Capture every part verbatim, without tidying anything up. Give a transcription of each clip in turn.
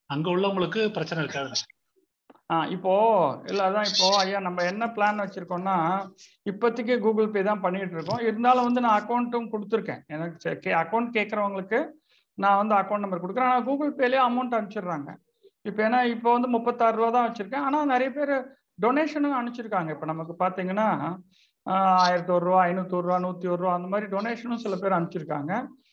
அங்க உள்ளவங்களுக்கு பிரச்சனை இருக்காது. ஆ இப்போ இல்லை அதான் இப்போ ஐயா நம்ம என்ன பிளான் வச்சுருக்கோம்னா இப்போதைக்கு கூகுள் பே தான் பண்ணிகிட்டு இருக்கோம். இருந்தாலும் வந்து நான் அக்கௌண்ட்டும் கொடுத்துருக்கேன். எனக்கு கே அக்கௌண்ட் கேட்குறவங்களுக்கு நான் வந்து அக்கௌண்ட் நம்பர் கொடுக்குறேன். ஆனால் கூகுள் பேலேயே அமௌண்ட் அனுப்பிச்சிடுறாங்க. இப்போ ஏன்னா இப்போ வந்து முப்பத்தாறு ரூபா தான் வச்சுருக்கேன். ஆனால் நிறைய பேர் டொனேஷனும் அனுப்பிச்சிருக்காங்க. இப்போ நமக்கு பார்த்தீங்கன்னா ஆயிரத்தி ஒரு ரூபா ஐநூற்றி ரூபா நூற்றி ஒரு ரூபா அந்த மாதிரி டொனேஷனும் சில பேர் அனுப்பிச்சிருக்காங்க.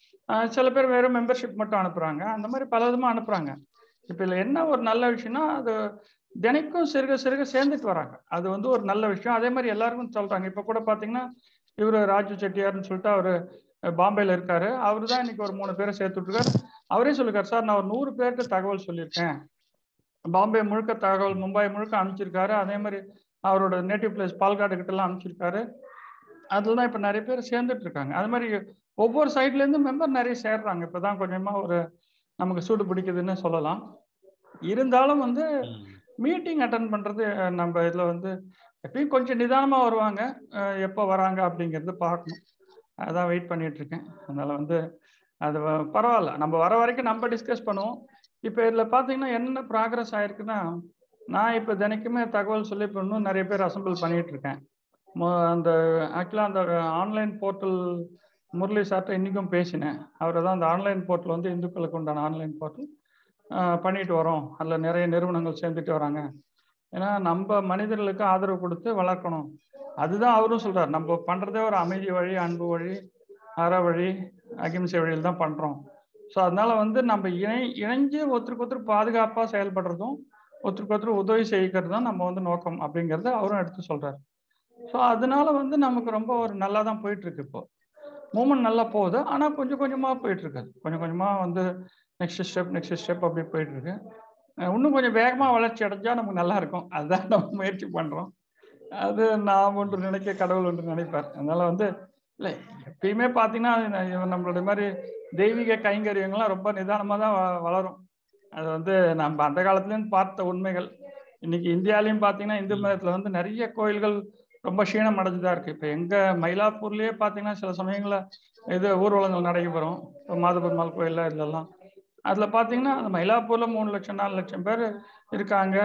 சில பேர் வெறும் மெம்பர்ஷிப் மட்டும் அனுப்புகிறாங்க. அந்த மாதிரி பல விதமாக அனுப்புகிறாங்க. இப்போ இதில் என்ன ஒரு நல்ல விஷயம்னா அது தினைக்கும் சிறுக சிறுக சேர்ந்துட்டு வராங்க. அது வந்து ஒரு நல்ல விஷயம். அதே மாதிரி எல்லாருக்கும் சொல்றாங்க. இப்போ கூட பார்த்தீங்கன்னா இவர் ராஜு செட்டியார்னு சொல்லிட்டு அவர் பாம்பேல இருக்காரு. அவரு தான் இன்னைக்கு ஒரு மூணு பேரை சேர்த்து விட்டுருக்காரு. அவரே சொல்லிருக்காரு, சார் நான் ஒரு நூறு பேருக்கு தகவல் சொல்லியிருக்கேன். பாம்பே முழுக்க தகவல், மும்பை முழுக்க அனுப்பிச்சிருக்காரு. அதே மாதிரி அவரோட நேட்டிவ் பிளேஸ் பால்காடு கிட்ட எல்லாம் அனுப்பிச்சிருக்காரு. அதுதான் இப்போ நிறைய பேர் சேர்ந்துட்டு இருக்காங்க. அது மாதிரி ஒவ்வொரு சைட்ல இருந்து மெம்பர் நிறைய சேர்றாங்க. இப்போதான் கொஞ்சமா ஒரு நமக்கு சூடு பிடிக்குதுன்னு சொல்லலாம். இருந்தாலும் வந்து மீட்டிங் அட்டன் பண்ணுறது நம்ம இதில் வந்து எப்பயும் கொஞ்சம் நிதானமாக வருவாங்க. எப்போ வராங்க அப்படிங்கிறது பார்க்கணும். அதான் வெயிட் பண்ணிட்டு இருக்கேன். அதனால் வந்து அது பரவாயில்ல, நம்ம வர வரைக்கும் நம்ம டிஸ்கஸ் பண்ணுவோம். இப்போ இதில் பார்த்தீங்கன்னா என்ன ப்ராக்ரஸ் ஆகிருக்குன்னா, நான் இப்போ தினைக்குமே தகவல் சொல்லி இப்போ இன்னும் நிறைய பேர் அசம்பிள் பண்ணிகிட்டு இருக்கேன். அந்த ஆக்சுவலாக அந்த ஆன்லைன் போர்ட்டல் முரளி சார்ட்ட இன்றைக்கும் பேசினேன். அவரை தான் அந்த ஆன்லைன் போர்ட்டல் வந்து இந்துக்களுக்கு உண்டான ஆன்லைன் போர்ட்டல் பண்ணிட்டு வரோம். அதில் நிறைய நிறுவனங்கள் சேர்ந்துட்டு வராங்க. ஏன்னா நம்ம மனிதர்களுக்கு ஆதரவு கொடுத்து வளர்க்கணும். அதுதான் அவரும் சொல்றார். நம்ம பண்றதே ஒரு அமைதி வழி, அன்பு வழி, அற வழி, அகிம்சை வழியில் தான் பண்றோம். ஸோ அதனால வந்து நம்ம இணை இணைஞ்சு ஒருத்தருக்கு ஒருத்தர் பாதுகாப்பாக செயல்படுறதும் ஒருத்தருக்கு ஒருத்தர் உதவி செய்கிறது தான் நம்ம வந்து நோக்கம் அப்படிங்கிறத அவரும் எடுத்து சொல்றாரு. ஸோ அதனால வந்து நமக்கு ரொம்ப ஒரு நல்லா தான் போயிட்டு இருக்கு. இப்போ மூமெண்ட் நல்லா போகுது. ஆனால் கொஞ்சம் கொஞ்சமாக போயிட்டு இருக்காது. கொஞ்சம் கொஞ்சமாக வந்து நெக்ஸ்ட் ஸ்டெப் நெக்ஸ்ட் ஸ்டெப் அப்படி போயிட்டு இருக்கு. இன்னும் கொஞ்சம் வேகமாக வளர்ச்சி அடைஞ்சா நமக்கு நல்லா இருக்கும். அதுதான் நம்ம முயற்சி பண்ணுறோம். அது நான் ஒன்று நினைக்க கடவுள் ஒன்று நினைப்பார். அதனால வந்து இல்லை எப்பயுமே பார்த்தீங்கன்னா நம்மளுடைய மாதிரி தெய்வீக கைங்கரியங்கள்லாம் ரொம்ப நிதானமாக தான் வளரும். அது வந்து நம்ம அந்த காலத்துலேருந்து பார்த்த உண்மைகள். இன்னைக்கு இந்தியாலையும் பார்த்தீங்கன்னா இந்து மதத்தில் வந்து நிறைய கோயில்கள் ரொம்ப க்ஷீணம் அடைஞ்சுதான் இருக்கு. இப்போ எங்கள் மயிலாப்பூர்லேயே பார்த்தீங்கன்னா சில சமயங்களில் இது ஊர்வலங்கள் நடைபெறும். இப்போ மாதபெருமாள் கோயிலில் இதெல்லாம் அதில் பார்த்தீங்கன்னா அந்த மயிலாப்பூரில் மூணு லட்சம் நாலு லட்சம் பேர் இருக்காங்க.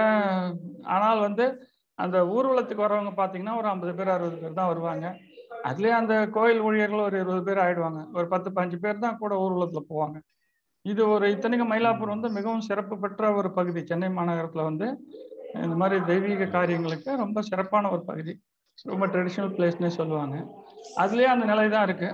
ஆனால் வந்து அந்த ஊர்வலத்துக்கு வரவங்க பார்த்தீங்கன்னா ஒரு ஐம்பது பேர் அறுபது பேர் தான் வருவாங்க. அதுலேயே அந்த கோயில் ஊழியர்கள் ஒரு இருபது பேர் ஆயிடுவாங்க. ஒரு பத்து பதினஞ்சு பேர் தான் கூட ஊர்வலத்தில் போவாங்க. இது ஒரு இத்தனைக்கும் மயிலாப்பூர் வந்து மிகவும் சிறப்பு பெற்ற ஒரு பகுதி. சென்னை மாநகரத்தில் வந்து இந்த மாதிரி தெய்வீக காரியங்களுக்கு ரொம்ப சிறப்பான ஒரு பகுதி. ரொம்ப ட்ரெடிஷ்னல் பிளேஸ்னே சொல்லுவாங்க. அதுலேயே அந்த நிலை தான் இருக்கு.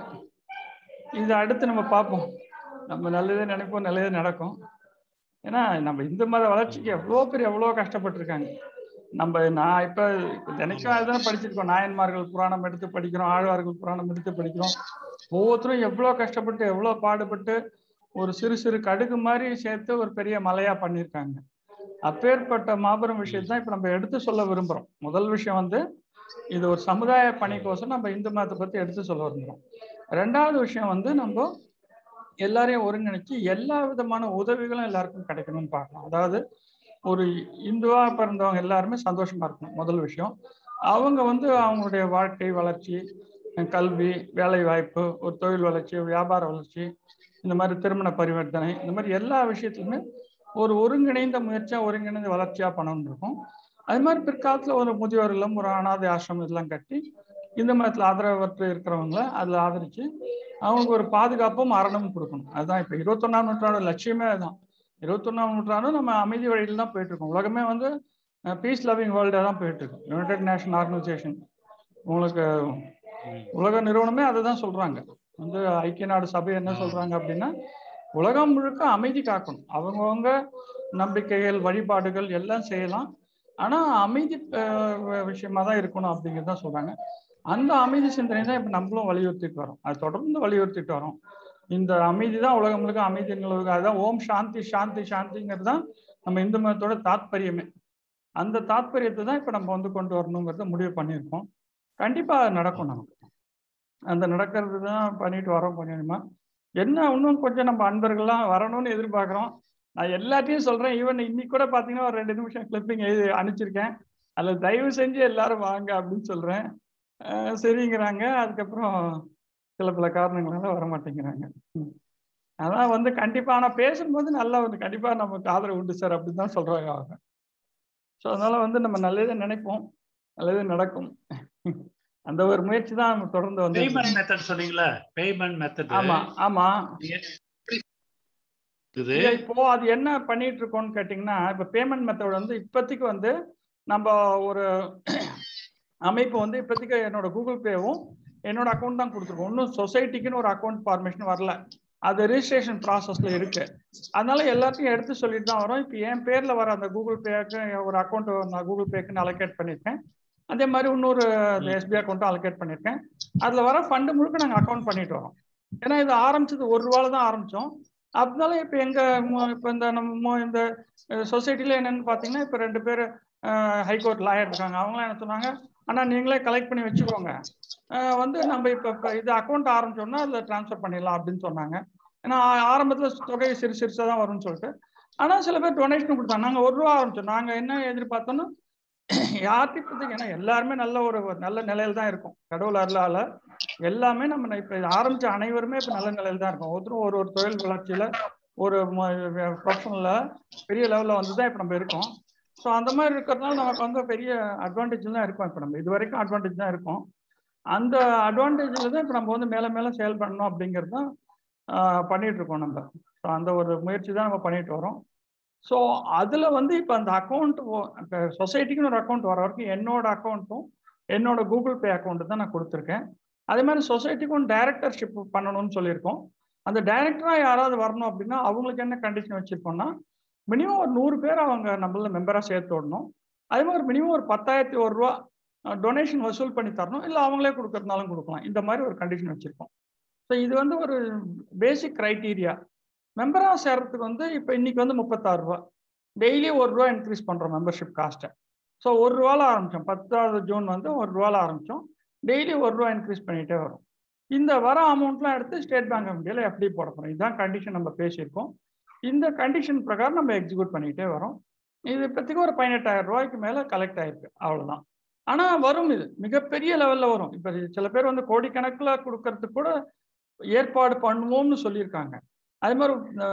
இதை அடுத்து நம்ம பார்ப்போம். நம்ம நல்லதே நினைப்போம், நல்லதே நடக்கும். ஏன்னா நம்ம இந்து மத வளர்ச்சிக்கு எவ்வளோ பேர் எவ்வளோ கஷ்டப்பட்டிருக்காங்க. நம்ம நான் இப்போ தினைக்கும் அதுதான் படிச்சிருக்கோம். நாயன்மார்கள் புராணம் எடுத்து படிக்கிறோம், ஆழ்வார்கள் புராணம் எடுத்து படிக்கிறோம். ஒவ்வொருத்தரும் எவ்வளோ கஷ்டப்பட்டு எவ்வளோ பாடுபட்டு ஒரு சிறு சிறு கடுகு மாதிரி சேர்த்து ஒரு பெரிய மலையா பண்ணியிருக்காங்க. அப்பேற்பட்ட மாபெரும் விஷயத்தான் இப்போ நம்ம எடுத்து சொல்ல விரும்புகிறோம். முதல் விஷயம் வந்து இது ஒரு சமுதாய பணிக்கோசம் நம்ம இந்து மதத்தை பற்றி எடுத்து சொல்ல விரும்புகிறோம். ரெண்டாவது விஷயம் வந்து நம்ம எல்லாரையும் ஒருங்கிணைச்சு எல்லா விதமான உதவிகளும் எல்லாருக்கும் கிடைக்கணும்னு பார்க்கணும். அதாவது ஒரு இந்துவா பிறந்தவங்க எல்லாருமே சந்தோஷமா இருக்கணும் முதல் விஷயம். அவங்க வந்து அவங்களுடைய வாழ்க்கை வளர்ச்சி, கல்வி, வேலை வாய்ப்பு, ஒரு தொழில் வளர்ச்சி, வியாபார வளர்ச்சி, இந்த மாதிரி திருமண பரிவர்த்தனை, இந்த மாதிரி எல்லா விஷயத்துலையுமே ஒரு ஒருங்கிணைந்த முயற்சியா ஒருங்கிணைந்த வளர்ச்சியா பண்ணணும்னு இருக்கும். அது மாதிரி பிற்காலத்தில் ஒரு முதியோர் இல்லம், ஒரு அனாதை ஆசிரமம் இதெல்லாம் கட்டி இந்த மதத்தில் ஆதரவற்று இருக்கிறவங்கள அதில் ஆதரிச்சு அவங்களுக்கு ஒரு பாதுகாப்பும் அரணமும் கொடுக்கணும். அதுதான் இப்போ இருபத்தொன்னாம் நூற்றாண்டு லட்சியமே அதுதான். இருபத்தொன்னாம் நூற்றாண்டு நம்ம அமைதி வழியில் தான் போயிட்டு இருக்கோம். உலகமே வந்து பீஸ் லவ்விங் வேர்ல்டாக தான் போயிட்டு இருக்கு. யுனைடெட் நேஷன் ஆர்கனைசேஷன் உங்களுக்கு உலக நிறுவனமே அதை தான் சொல்றாங்க. வந்து ஐக்கிய நாடு சபை என்ன சொல்றாங்க அப்படின்னா உலகம் முழுக்க அமைதி காக்கணும். அவங்கவுங்க நம்பிக்கைகள் வழிபாடுகள் எல்லாம் செய்யலாம், ஆனா அமைதி விஷயமா தான் இருக்கணும் அப்படிங்கிறதான் சொல்றாங்க. அந்த அமைதி சிந்தனை தான் இப்ப நம்மளும் வலியுறுத்திட்டு வரோம். அது தொடர்ந்து வலியுறுத்திட்டு வரோம். இந்த அமைதி தான் உலகம் முழுக்க அமைதி நிலவுக. அதுதான் ஓம் சாந்தி சாந்தி சாந்திங்கிறது தான் நம்ம இந்து மதத்தோட தாத்பரியமே. அந்த தாத்பரியத்தை தான் இப்ப நம்ம வந்து கொண்டு வரணுங்கிறத முடிவு பண்ணியிருக்கோம். கண்டிப்பா நடக்கும். நமக்கு அந்த நடக்கிறது தான் பண்ணிட்டு வரோம் கொஞ்சம் கொஞ்சமா. என்ன இன்னும் கொஞ்சம் நம்ம அன்பர்கள்லாம் வரணும்னு எதிர்பார்க்குறோம். நான் எல்லாத்தையும் சொல்றேன். ஈவன் இன்னைக்கு கூட பார்த்தீங்கன்னா ஒரு ரெண்டு நிமிஷம் கிளிப்பிங் எழுதி அனுப்பிச்சிருக்கேன். அதில் தயவு செஞ்சு எல்லாரும் வாங்க அப்படின்னு சொல்றேன். சரிங்கிறாங்க. அதுக்கப்புறம் சில பல காரணங்களால வரமாட்டேங்கிறாங்க. அதான் வந்து கண்டிப்பா ஆனா பேசும்போது நல்லா வந்து கண்டிப்பா நமக்கு ஆதரவு உண்டு சார் அப்படின்னு தான் சொல்றாங்க அவங்க. ஸோ அதனால வந்து நம்ம நல்லதே நினைப்போம், நல்லதே நடக்கும். அந்த ஒரு முயற்சி தான் நம்ம தொடர்ந்து வந்து. பேமெண்ட் மெத்தட் சொன்னீங்களா? Payment method. ஆமா ஆமா. இது இப்போ அது என்ன பண்ணிட்டு இருக்கோம்னு கேட்டீங்கன்னா, இப்ப பேமெண்ட் மெத்தட் வந்து இப்போதைக்கு வந்து நம்ம ஒரு அமைப்பு வந்து இப்போதைக்கு என்னோட கூகுள் பேவும் என்னோட அக்கௌண்ட் தான் கொடுத்துருக்கோம். இன்னும் சொசைட்டிக்குன்னு ஒரு அக்கௌண்ட் ஃபார்மேஷன் வரல. அது ரிஜிஸ்ட்ரேஷன் ப்ராசஸ்ல இருக்கு. அதனால எல்லாத்தையும் எடுத்து சொல்லிட்டு தான் வரோம். இப்போ என் பேர்ல வர அந்த கூகுள் பேக்கு ஒரு அக்கௌண்ட் நான் கூகுள் பேக்குன்னு அலோகேட் பண்ணியிருக்கேன். அதே மாதிரி இன்னொரு எஸ்பிஐ அக்கௌண்ட்டும் அலோகேட் பண்ணியிருக்கேன். அதுல வர ஃபண்டு முழுக்க நாங்கள் அக்கௌண்ட் பண்ணிட்டு வரோம். ஏன்னா இது ஆரம்பிச்சது ஒரு ரூபால தான் ஆரம்பிச்சோம். அதனால இப்போ எங்க இப்போ இந்த நம்ம இந்த சொசைட்டில என்னன்னு பார்த்தீங்கன்னா, இப்போ ரெண்டு பேர் ஹைகோர்ட் லாயர் இருக்காங்க. அவங்களாம் என்ன சொன்னாங்க, ஆனா நீங்களே கலெக்ட் பண்ணி வச்சுக்கோங்க, வந்து நம்ம இப்போ இது அக்கௌண்ட் ஆரம்பிச்சோம்னா அதில் டிரான்ஸ்ஃபர் பண்ணிடலாம் அப்படின்னு சொன்னாங்க. ஏன்னா ஆரம்பத்தில் தொகை சிறு சிறுசாக தான் வரும்னு சொல்லிட்டு. ஆனால் சில பேர் டொனேஷன் கொடுத்தாங்க. நாங்கள் ஒரு ரூபா ஆரம்பிச்சோம். நாங்கள் என்ன எதிர்பார்த்தோம்னா யார்கிட்ட, ஏன்னா எல்லாருமே நல்ல ஒரு நல்ல நிலையில தான் இருக்கும். கடவுள் அருளால எல்லாமே நம்ம இப்ப ஆரம்பிச்ச அனைவருமே இப்ப நல்ல நிலையில தான் இருக்கும். ஒருத்தரும் ஒரு ஒரு தொழில் வளர்ச்சியில ஒரு ப்ரொஃபஷனல்ல பெரிய லெவல்ல வந்துதான் இப்ப நம்ம இருக்கோம். ஸோ அந்த மாதிரி இருக்கிறதுனால நமக்கு வந்து பெரிய அட்வான்டேஜ் தான் இருக்கும். இப்ப நம்ம இது வரைக்கும் அட்வான்டேஜ் தான் இருக்கும். அந்த அட்வான்டேஜ்ல தான் இப்ப நம்ம வந்து மேல மேல செயல் பண்ணணும் அப்படிங்கிறது தான் பண்ணிட்டு இருக்கோம் நம்ம. ஸோ அந்த ஒரு முயற்சி தான் நம்ம பண்ணிட்டு வரோம். ஸோ அதுல வந்து இப்ப அந்த அக்கௌண்ட் சொசைட்டிக்குன்னு ஒரு அக்கௌண்ட் வர வரைக்கும் என்னோட அக்கௌண்ட்டும் என்னோட கூகுள் பே அக்கௌண்ட் தான் நான் கொடுத்துருக்கேன். அதே மாதிரி சொசைட்டிக்கும் டைரக்டர்ஷிப் பண்ணணும்னு சொல்லியிருக்கோம். அந்த டைரக்டரா யாராவது வரணும் அப்படின்னா அவங்களுக்கு என்ன கண்டிஷன் வச்சிருக்கோம்னா, மினிமம் ஒரு நூறு பேர் அவங்க நம்மள மெம்பரா சேர்த்து விடணும். அதே மாதிரி மினிமம் ஒரு பத்தாயிரத்தி ஒரு ரூபா டொனேஷன் வசூல் பண்ணி தரணும். இல்லை அவங்களே கொடுக்கறதுனாலும் கொடுக்கலாம். இந்த மாதிரி ஒரு கண்டிஷன் வச்சிருக்கோம். ஸோ இது வந்து ஒரு பேசிக் கிரைட்டீரியா. மெம்பரா சேர்றதுக்கு வந்து இப்போ இன்னைக்கு வந்து முப்பத்தாறு ரூபா, டெய்லி ஒரு ரூபா இன்க்ரீஸ் பண்றோம் மெம்பர்ஷிப் காஸ்ட்டை. ஸோ ஒரு ரூபால ஆரம்பிச்சோம். பத்தாவது ஜூன் வந்து ஒரு ரூபால ஆரம்பிச்சோம். டெய்லி ஒரு ரூபா இன்க்ரீஸ் பண்ணிட்டே வரும். இந்த வர அமௌண்ட்லாம் எடுத்து ஸ்டேட் பேங்க் ஆஃப் இந்தியாவில் எஃப்டி போட போறோம். இதுதான் கண்டிஷன் நம்ம பேசியிருக்கோம். இந்த கண்டிஷன் பிரகாரம் நம்ம எக்ஸிக்யூட் பண்ணிட்டே வரோம். இது இப்போதைக்கு ஒரு பதினெட்டாயிரம் ரூபாய்க்கு மேல கலெக்ட் ஆயிருக்கு, அவ்வளவுதான். ஆனா வரும், இது மிகப்பெரிய லெவல்ல வரும். இப்ப சில பேர் வந்து கோடிக்கணக்கில் கொடுக்கறதுக்கு கூட ஏற்பாடு பண்ணுவோம்னு சொல்லியிருக்காங்க. அதே மாதிரி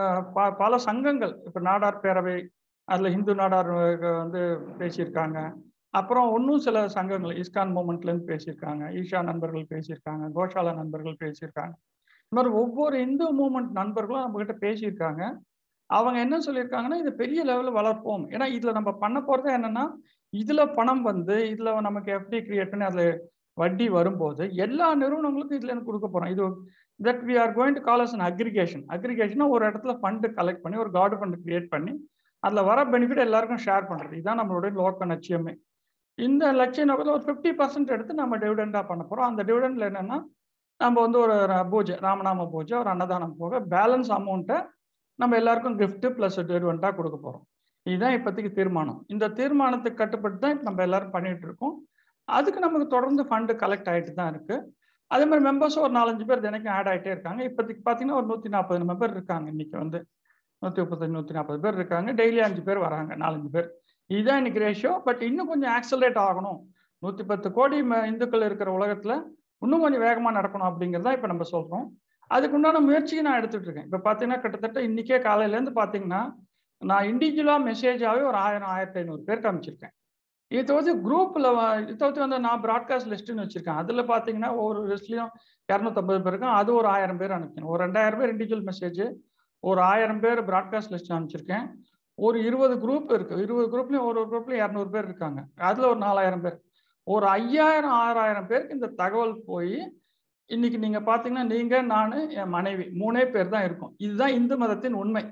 பல சங்கங்கள், இப்ப நாடார் பேரவை, அதுல இந்து நாடார் வந்து பேசியிருக்காங்க. அப்புறம் இன்னும் சில சங்கங்கள் இஸ்கான் மூமெண்ட்ல இருந்து பேசியிருக்காங்க, ஈஷா நண்பர்கள் பேசியிருக்காங்க, கோஷாலா நண்பர்கள் பேசியிருக்காங்க. இந்த மாதிரி ஒவ்வொரு இந்து மூமெண்ட் நண்பர்களும் நம்ம கிட்ட பேசியிருக்காங்க. அவங்க என்ன சொல்லியிருக்காங்கன்னா, இது பெரிய லெவலில் வளர்ப்போம். ஏன்னா இதுல நம்ம பண்ண போறது என்னன்னா, இதுல பணம் வந்து இதுல நமக்கு எஃப்டி கிரியேட் பண்ணி அதுல வட்டி வரும்போது எல்லா நிறுவனங்களுக்கும் இதுல இருந்து கொடுக்க போறோம். இது that we are going to call us an aggregation. அக்ரிகேஷனா ஒரு இடத்துல ஃபண்டு கலெக்ட் பண்ணி ஒரு கார்டு ஃபண்ட் கிரியேட் பண்ணி அதுல வர பெனிஃபிட் எல்லாருக்கும் ஷேர் பண்றது. இதுதான் நம்மளுடைய லோக்க லட்சியமே. இந்த லட்சிய நோக்கத்தில் ஒரு ஃபிஃப்டி பர்சன்ட் எடுத்து நம்ம டிவிடெண்டா பண்ண போறோம். அந்த டிவிடெண்ட்ல என்னன்னா, நம்ம வந்து ஒரு பூஜை, ராமநாம பூஜை, ஒரு அன்னதானம் போக பேலன்ஸ் அமௌண்ட்டை நம்ம எல்லாருக்கும் கிஃப்ட் பிளஸ் டிவிடெண்டா கொடுக்க போறோம். இதுதான் இப்போதைக்கு தீர்மானம். இந்த தீர்மானத்துக்கு கட்டுப்பட்டு தான் நம்ம எல்லாரும் பண்ணிட்டு இருக்கோம். அதுக்கு நமக்கு தொடர்ந்து ஃபண்டு கலெக்ட் ஆகிட்டு தான் இருக்கு. அதே மாதிரி மெம்பர்ஸும் ஒரு நாலஞ்சு பேர் தினைக்கும் ஆட் ஆகிட்டே இருக்காங்க. இப்போதைக்கு பார்த்தீங்கன்னா ஒரு நூற்றி நாற்பது மெம்பர் இருக்காங்க. இன்னைக்கு வந்து நூற்றி முப்பத்தஞ்சு நூற்றி நாற்பது பேர் இருக்காங்க. டெய்லி அஞ்சு பேர் வராங்க, நாலஞ்சு பேர். இதுதான் இன்னைக்கு ரேஷியோ. பட் இன்னும் கொஞ்சம் ஆக்சலரேட் ஆகணும். நூற்றி பத்து கோடி இந்துக்கள் இருக்கிற உலகத்தில் இன்னும் கொஞ்சம் வேகமாக நடக்கணும் அப்படிங்கிறதா இப்போ நம்ம சொல்கிறோம். அதுக்கு உண்டான முயற்சியை நான் எடுத்துட்டு இருக்கேன். இப்போ பார்த்தீங்கன்னா கிட்டத்தட்ட இன்னைக்கே காலையிலேருந்து பார்த்தீங்கன்னா நான் இண்டிவிஜுவலாக மெசேஜாகவே ஒரு ஆயிரம் ஆயிரத்தி ஐநூறு பேருக்கு அமைச்சிருக்கேன். இதை தவிர்த்து குரூப்பில் இதை தவிர்த்து வந்து நான் ப்ராட்காஸ்ட் லிஸ்ட்டுன்னு வச்சுருக்கேன். அதில் பார்த்தீங்கன்னா ஒவ்வொரு லிஸ்ட்லையும் இரநூத்தம்பது பேர் இருக்கும். அது ஒரு ஆயிரம் பேர் அனுப்பிச்சேன். ஒரு ரெண்டாயிரம் பேர் இண்டிவிஜுவல் மெசேஜ், ஒரு ஆயிரம் பேர் ப்ராட்காஸ்ட் லிஸ்ட் அனுப்பிச்சிருக்கேன். ஒரு இருபது குரூப் இருக்கு. இருபது குரூப்லையும் ஒரு ஒரு குரூப்லையும் இரநூறு பேர் இருக்காங்க. அதில் ஒரு நாலாயிரம் பேர், ஒரு ஐயாயிரம் ஆறாயிரம் பேருக்கு இந்த தகவல் போய் இன்னைக்கு நீங்க பாத்தீங்கன்னா நீங்க, நானு, என் மனைவி மூணே பேர் தான் இருக்கும். இதுதான் இந்து மதத்தின் உண்மை.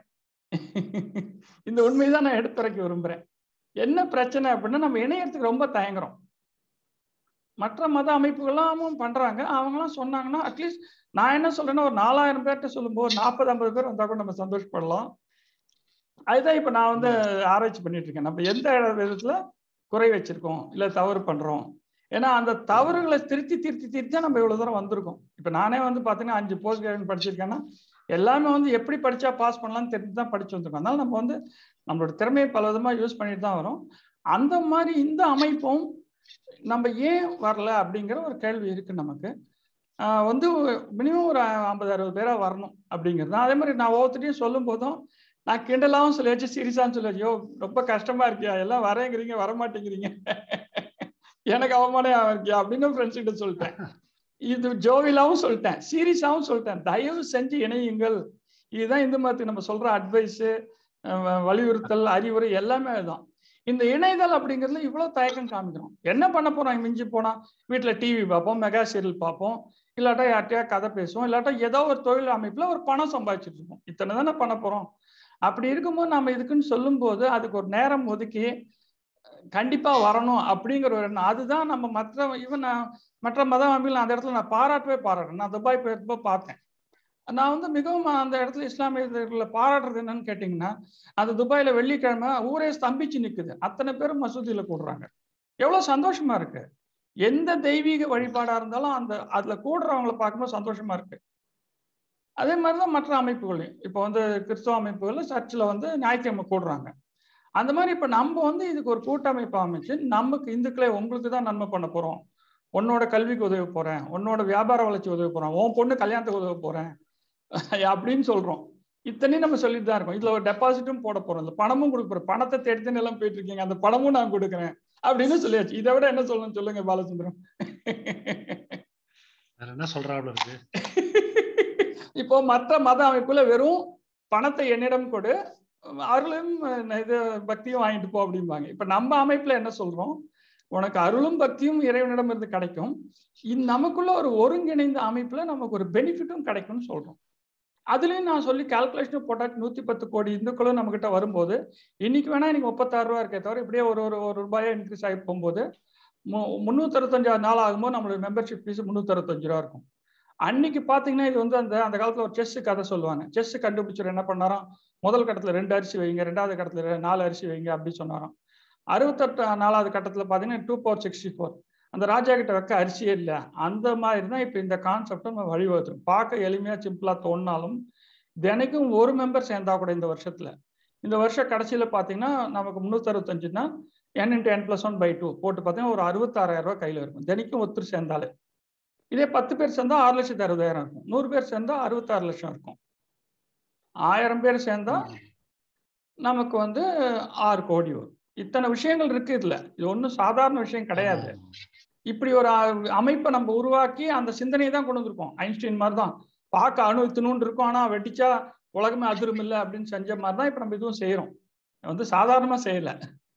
இந்த உண்மைதான் நான் எடுத்துரைக்க விரும்புறேன். என்ன பிரச்சனை அப்படின்னா, நம்ம இணையத்துக்கு ரொம்ப தயங்குறோம். மற்ற மத அமைப்புகள்லாம் பண்றாங்க. அவங்கலாம் சொன்னாங்கன்னா அட்லீஸ்ட் நான் என்ன சொல்றேன்னா, ஒரு நாலாயிரம் பேர்கிட்ட சொல்லும்போது நாற்பது ஐம்பது பேர் வந்தா கூட நம்ம சந்தோஷப்படலாம். அதுதான் இப்ப நான் வந்து ஆராய்ச்சி பண்ணிட்டு இருக்கேன். நம்ம எந்த விதத்துல குறை வச்சிருக்கோம், இல்ல தவறு பண்றோம். ஏன்னா அந்த தவறுகளை திருத்தி திருத்தி திருத்தி தான் நம்ம இவ்வளவு தூரம் வந்திருக்கோம். இப்ப நானே வந்து பாத்தீங்கன்னா அஞ்சு போஸ்ட் கிராஜுவேட் படிச்சிருக்கேன்னா எல்லாமே வந்து எப்படி படிச்சா பாஸ் பண்ணலாம்னு தெரிஞ்சு தான் படிச்சு வந்திருக்கோம். அதனால நம்ம வந்து நம்மளோட திறமையை பல விதமா யூஸ் பண்ணிட்டு தான் வரோம். அந்த மாதிரி இந்த அமைப்பும் நம்ம ஏன் வரல அப்படிங்கிற ஒரு கேள்வி இருக்கு நமக்கு. வந்து மினிமம் ஒரு ஐம்பது அறுபது பேரா வரணும் அப்படிங்கிறது தான். அதே மாதிரி நான் ஒவ்வொருத்தையும் சொல்லும் போதும் நான் கிண்டலாவும் சொல்லியாச்சு, சீரியஸான்னு சொல்லியாச்சு. ஐயோ ரொம்ப கஷ்டமா இருக்கியா, எல்லாம் வரேங்கிறீங்க வரமாட்டேங்கிறீங்க, எனக்கு அவமானே இருக்கியா அப்படின்னு ஃப்ரெண்ட்ஸ் கிட்ட சொல்லிட்டேன். இது ஜோவிலாவும் சொல்லிட்டேன், சீரியஸாவும் சொல்லிட்டேன். தயவு செஞ்சு இணையுங்கள். இதுதான் இந்து மதத்துக்கு நம்ம சொல்ற அட்வைஸ், வலியுறுத்தல், அறிவுரை எல்லாமே அதுதான். இந்த இணையதல் அப்படிங்கிறதுல இவ்வளவு தயக்கம் காமிக்கிறோம். என்ன பண்ண போறோம்? மிஞ்சி போனா வீட்டுல டிவி பார்ப்போம், மெகா சீரியல் பார்ப்போம், இல்லாட்டா யார்ட்டையா கதை பேசுவோம், இல்லாட்டா ஏதோ ஒரு தொழில் அமைப்புல ஒரு பணம் சம்பாதிச்சுட்டு இருக்கோம். இத்தனை தானே பண்ண போறோம். அப்படி இருக்கும்போது நம்ம இதுக்குன்னு சொல்லும் போது அதுக்கு ஒரு நேரம் ஒதுக்கி கண்டிப்பா வரணும் அப்படிங்கிற ஒரு எண்ணம். அதுதான் நம்ம மற்ற ஈவன் மற்ற மத அமைப்புகள் அந்த இடத்துல நான் பாராட்டவே பாராட்டுறேன். நான் துபாய் போயிருந்தப்போ பார்த்தேன். நான் வந்து மிகவும் அந்த இடத்துல இஸ்லாமியர்களை பாராட்டுறது என்னன்னு கேட்டீங்கன்னா, அந்த துபாயில வெள்ளிக்கிழமை ஊரே ஸ்தம்பிச்சு நிக்குது. அத்தனை பேரும் மசூதியில கூடுறாங்க. எவ்வளவு சந்தோஷமா இருக்கு. எந்த தெய்வீக வழிபாடா இருந்தாலும் அந்த அதுல கூடுறவங்களை பார்க்கும்போது சந்தோஷமா இருக்கு. அதே மாதிரிதான் மற்ற அமைப்புகளையும். இப்போ வந்து கிறிஸ்தவ அமைப்புகள் சர்ச்சில் வந்து ஞாயிற்றுக்கிழமை கூடுறாங்க. அந்த மாதிரி இப்ப நம்ம வந்து இதுக்கு ஒரு கூட்டமைப்பு அமைச்சு, நமக்கு இந்துக்களே உங்களுக்கு தான் நன்மை பண்ண போறோம், உன்னோட கல்விக்கு உதவி போறேன், உன்னோட வியாபார வளர்ச்சி உதவி போறேன், உன் பொண்ணு கல்யாணத்துக்கு உதவி போறேன் அப்படின்னு சொல்றோம். இத்தனையும் நம்ம சொல்லிட்டு தான் இருக்கோம். இதுல ஒரு டெபாசிட்டும் போட போறோம், இந்த பணமும் கொடுக்க போறோம். பணத்தை தேடித்து எல்லாம் போயிட்டு இருக்கீங்க, அந்த பணமும் நான் கொடுக்குறேன் அப்படின்னு சொல்லியாச்சு. இதை விட என்ன சொல்லணும் சொல்லுங்க பாலச்சந்திரன்? என்ன சொல்றாப்ல இருக்கு? இப்போ மற்ற மத அமைப்புல வெறும் பணத்தை என்னிடம் கொடு, அருளும் இது பக்தியும் வாங்கிட்டு போ அப்படிம்பாங்க. இப்ப நம்ம அமைப்புல என்ன சொல்றோம்? உனக்கு அருளும் பக்தியும் இறைவனிடம் இருந்து கிடைக்கும், நமக்குள்ள ஒரு ஒருங்கிணைந்த அமைப்புல நமக்கு ஒரு பெனிஃபிட்டும் கிடைக்கும்னு சொல்றோம். அதுலயும் நான் சொல்லி கால்குலேஷன் போட்டாச்சு, நூத்தி பத்து கோடி இந்துக்களும் நம்ம கிட்ட வரும்போது இன்னைக்கு வேணா நீங்க முப்பத்தாறு ரூபா இருக்கே தவிர இப்படியே ஒரு ஒரு ஒரு ரூபாயா இன்க்ரீஸ் ஆகி போகும்போது முன்னூத்தி அறுபத்தஞ்சாவது நாள் ஆகும்போது நம்மளோட மெம்பர்ஷிப் ஃபீஸ் முன்னூத்தி அறுபத்தஞ்சு ரூபா இருக்கும். அன்னைக்கு பாத்தீங்கன்னா இது வந்து அந்த அந்த காலத்துல ஒரு செஸ் கதை சொல்லுவாங்க. செஸ் கண்டுபிடிச்சவர் என்ன பண்ணாராம், முதல் கட்டத்துல ரெண்டு அரிசி வைங்க, ரெண்டாவது கட்டத்துல நாலு அரிசி வைங்க அப்படி சொன்னாராம். அறுபத்தெட்டு நாலாவது கட்டத்துல பாத்தீங்கன்னா டூ பவர் சிக்ஸ்டி ஃபோர் அந்த ராஜா கிட்ட வைக்க அரிசியே இல்லை. அந்த மாதிரி தான் இப்ப இந்த கான்செப்டை நம்ம வழிவகுத்துரும். பார்க்க எளிமையா சிம்பிளா தோணினாலும் தினைக்கும் ஒரு மெம்பர் சேர்ந்தா கூட இந்த வருஷத்துல இந்த வருஷம் கடைசியில பாத்தீங்கன்னா நமக்கு முன்னூத்தி அறுபத்தஞ்சுன்னா n into n plus one by two போட்டு பார்த்தீங்கன்னா ஒரு அறுபத்தாறாயிரம் ரூபாய் கையில இருக்கும் தினைக்கும் ஒருத்தர் சேர்ந்தாலே. இதே பத்து பேர் சேர்ந்தா ஆறு லட்சத்தி அறுபதாயிரம் இருக்கும், நூறு பேர் சேர்ந்தா அறுபத்தாறு லட்சம் இருக்கும், ஆயிரம் பேர் சேர்ந்தா நமக்கு வந்து ஆறு கோடி வரும். இத்தனை விஷயங்கள் இருக்கு இதுல. இது ஒன்றும் சாதாரண விஷயம் கிடையாது. இப்படி ஒரு அமைப்பை நம்ம உருவாக்கி அந்த சிந்தனையை தான் கொண்டு வந்திருக்கோம். ஐன்ஸ்டீன் மாதிரி தான் பார்க்க அணு இத்தினூன்னு இருக்கும், ஆனா வெட்டிச்சா உலகமே அதிரும் இல்லை அப்படின்னு செஞ்ச மாதிரி தான் இப்ப நம்ம இதுவும் செய்யறோம். வந்து சாதாரணமா செய்யல,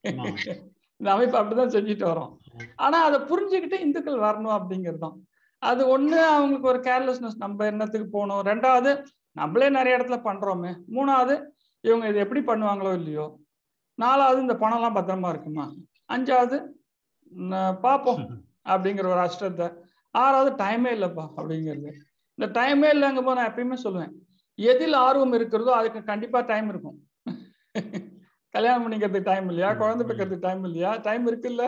இந்த அமைப்பு அப்படிதான் செஞ்சுட்டு வரோம். ஆனா அதை புரிஞ்சுக்கிட்டு இந்துக்கள் வரணும் அப்படிங்கிறது தான். அது ஒண்ணு, அவங்களுக்கு ஒரு கேர்லெஸ்னஸ், நம்ம என்னத்துக்கு போகணும். ரெண்டாவது, நம்மளே நிறைய இடத்துல பண்றோமே. மூணாவது, இவங்க இது எப்படி பண்ணுவாங்களோ இல்லையோ. நாலாவது, இந்த பணம் எல்லாம் பத்திரமா இருக்குமா. அஞ்சாவது, பார்ப்போம் அப்படிங்கிற ஒரு அஷ்டத்தை. ஆறாவது, டைமே இல்லைப்பா அப்படிங்கிறது. இந்த டைமே இல்லைங்க போது நான் எப்பயுமே சொல்லுவேன், எதில் ஆர்வம் இருக்கிறதோ அதுக்கு கண்டிப்பா டைம் இருக்கும். கல்யாணம் பண்ணிக்கிறதுக்கு டைம் இல்லையா, குழந்தை பெக்கிறதுக்கு டைம் இல்லையா, டைம் இருக்குல்ல.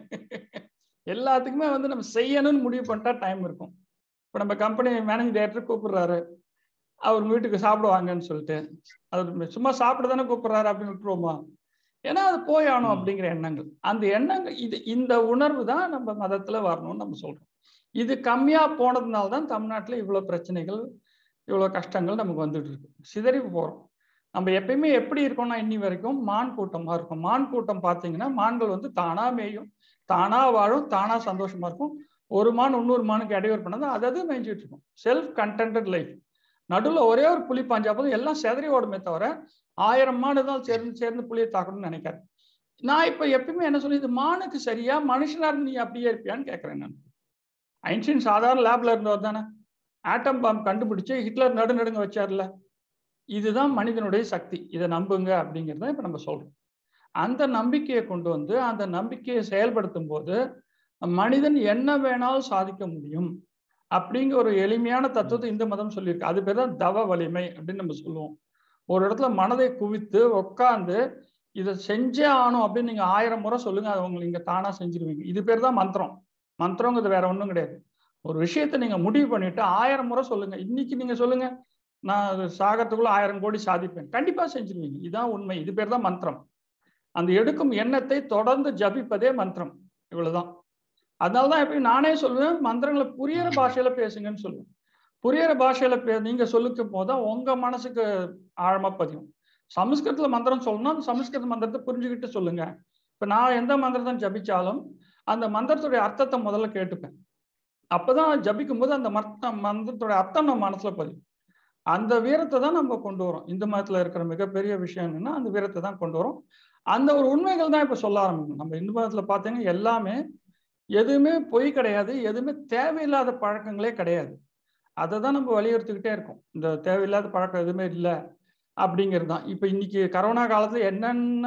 எல்லாத்துக்குமே வந்து நம்ம செய்யணும்னு முடிவு பண்ணிட்டா டைம் இருக்கும். இப்போ நம்ம கம்பெனி மேனேஜிங் டைரக்டர் கூப்பிடுறாரு, அவர் வீட்டுக்கு சாப்பிடுவாங்கன்னு சொல்லிட்டு, அது சும்மா சாப்பிட தானே கூப்பிடுறாரு அப்படின்னு விட்டுருவோமா? ஏன்னா அது போய் ஆகணும் அப்படிங்கிற எண்ணங்கள், அந்த எண்ணங்கள், இது இந்த உணர்வு தான் நம்ம மதத்துல வரணும்னு நம்ம சொல்றோம். இது கம்மியா போனதுனால தான் தமிழ்நாட்டில் இவ்வளவு பிரச்சனைகள், இவ்வளவு கஷ்டங்கள் நமக்கு வந்துட்டு இருக்கு. சிதறி போறோம். நம்ம எப்பயுமே எப்படி இருக்கோம்னா இன்னி வரைக்கும் மான் கூட்டமா இருக்கும். மான் கூட்டம் பார்த்தீங்கன்னா மான்கள் வந்து தானா மேயும், தானா வாழும், தானா சந்தோஷமா இருக்கும். ஒரு மான் இன்னொரு மானுக்கு இடையூறு பண்ணது அதாவது மேய்ஞ்சிட்டு இருக்கும். Self contented life. நடுவில் ஒரே ஒரு புலி பாஞ்சா போதும் எல்லாம் செதறி ஓடுமே தவிர ஆயிரம் மாடு தான் சேர்ந்து சேர்ந்து புளியை தாக்கணும்னு நினைக்காது. நான் இப்ப எப்பயுமே என்ன சொல்லி, இது மானுக்கு சரியா, மனுஷனா இருந்து நீ அப்படியே இருப்பியான்னு கேட்கிறேன் நான். ஐன்ஸ்டீன் சாதாரண லேப்ல இருந்தவர் தானே, ஆட்டம் பாம் கண்டுபிடிச்சு ஹிட்லர் நடு நடுங்க வச்சார்ல. இதுதான் மனிதனுடைய சக்தி, இதை நம்புங்க அப்படிங்கிறத இப்ப நம்ம சொல்றோம். அந்த நம்பிக்கையை கொண்டு வந்து அந்த நம்பிக்கையை செயல்படுத்தும் போது மனிதன் என்ன வேணாலும் சாதிக்க முடியும் அப்படிங்கிற ஒரு எளிமையான தத்துவத்தை இந்த மதம் சொல்லியிருக்கு. அது பேர் தான் தவ வலிமை அப்படின்னு நம்ம சொல்லுவோம். ஒரு இடத்துல மனதை குவித்து உட்கார்ந்து இதை செஞ்சே ஆகணும் அப்படின்னு நீங்க ஆயிரம் முறை சொல்லுங்க, அது உங்களுக்கு நீங்க தானா செஞ்சிருவீங்க. இது பேர் தான் மந்திரம். மந்திரங்கிறது வேற ஒன்றும் கிடையாது. ஒரு விஷயத்தை நீங்க முடிவு பண்ணிட்டு ஆயிரம் முறை சொல்லுங்க. இன்னைக்கு நீங்க சொல்லுங்க, நான் சாகத்துக்குள்ள ஆயிரம் கோடி சாதிப்பேன், கண்டிப்பா செஞ்சிருவீங்க. இதுதான் உண்மை. இது பேர் தான் மந்திரம். அந்த எடுக்கும் எண்ணத்தை தொடர்ந்து ஜபிப்பதே மந்திரம். இவ்வளவுதான். அதனாலதான் எப்பயும் நானே சொல்லுவேன், மந்திரங்களை புரியிற பாஷையில பேசுங்கன்னு சொல்லுவேன். புரியிற பாஷையில பே நீங்க சொல்லிக்கும் போதுதான் உங்க மனசுக்கு ஆழமா பதியும். சமஸ்கிருதத்துல மந்திரம் சொல்லணும்னா அந்த சமஸ்கிருத மந்திரத்தை புரிஞ்சுக்கிட்டு சொல்லுங்க. இப்ப நான் எந்த மந்திரத்தை ஜபிச்சாலும் அந்த மந்திரத்துடைய அர்த்தத்தை முதல்ல கேட்டுப்பேன். அப்பதான் ஜபிக்கும் போது அந்த மர்த்த மந்திரத்துடைய அர்த்தம் நம்ம மனசுல பதியும். அந்த வீரத்தை தான் நம்ம கொண்டு வரோம். இந்து மதத்துல இருக்கிற மிகப்பெரிய விஷயம் என்னன்னா அந்த வீரத்தை தான் கொண்டு வரோம். அந்த ஒரு உண்மைகள் தான் இப்ப சொல்ல ஆரம்பிக்கணும். நம்ம இந்து மதத்துல பார்த்தீங்கன்னா எல்லாமே எதுவுமே பொய் கிடையாது, எதுவுமே தேவையில்லாத பழக்கங்களே கிடையாது. அதை தான் நம்ம வலியுறுத்திக்கிட்டே இருக்கோம். இந்த தேவையில்லாத பழக்கம் எதுவுமே இல்லை அப்படிங்கிறது தான். இப்போ இன்னைக்கு கரோனா காலத்துல என்னென்ன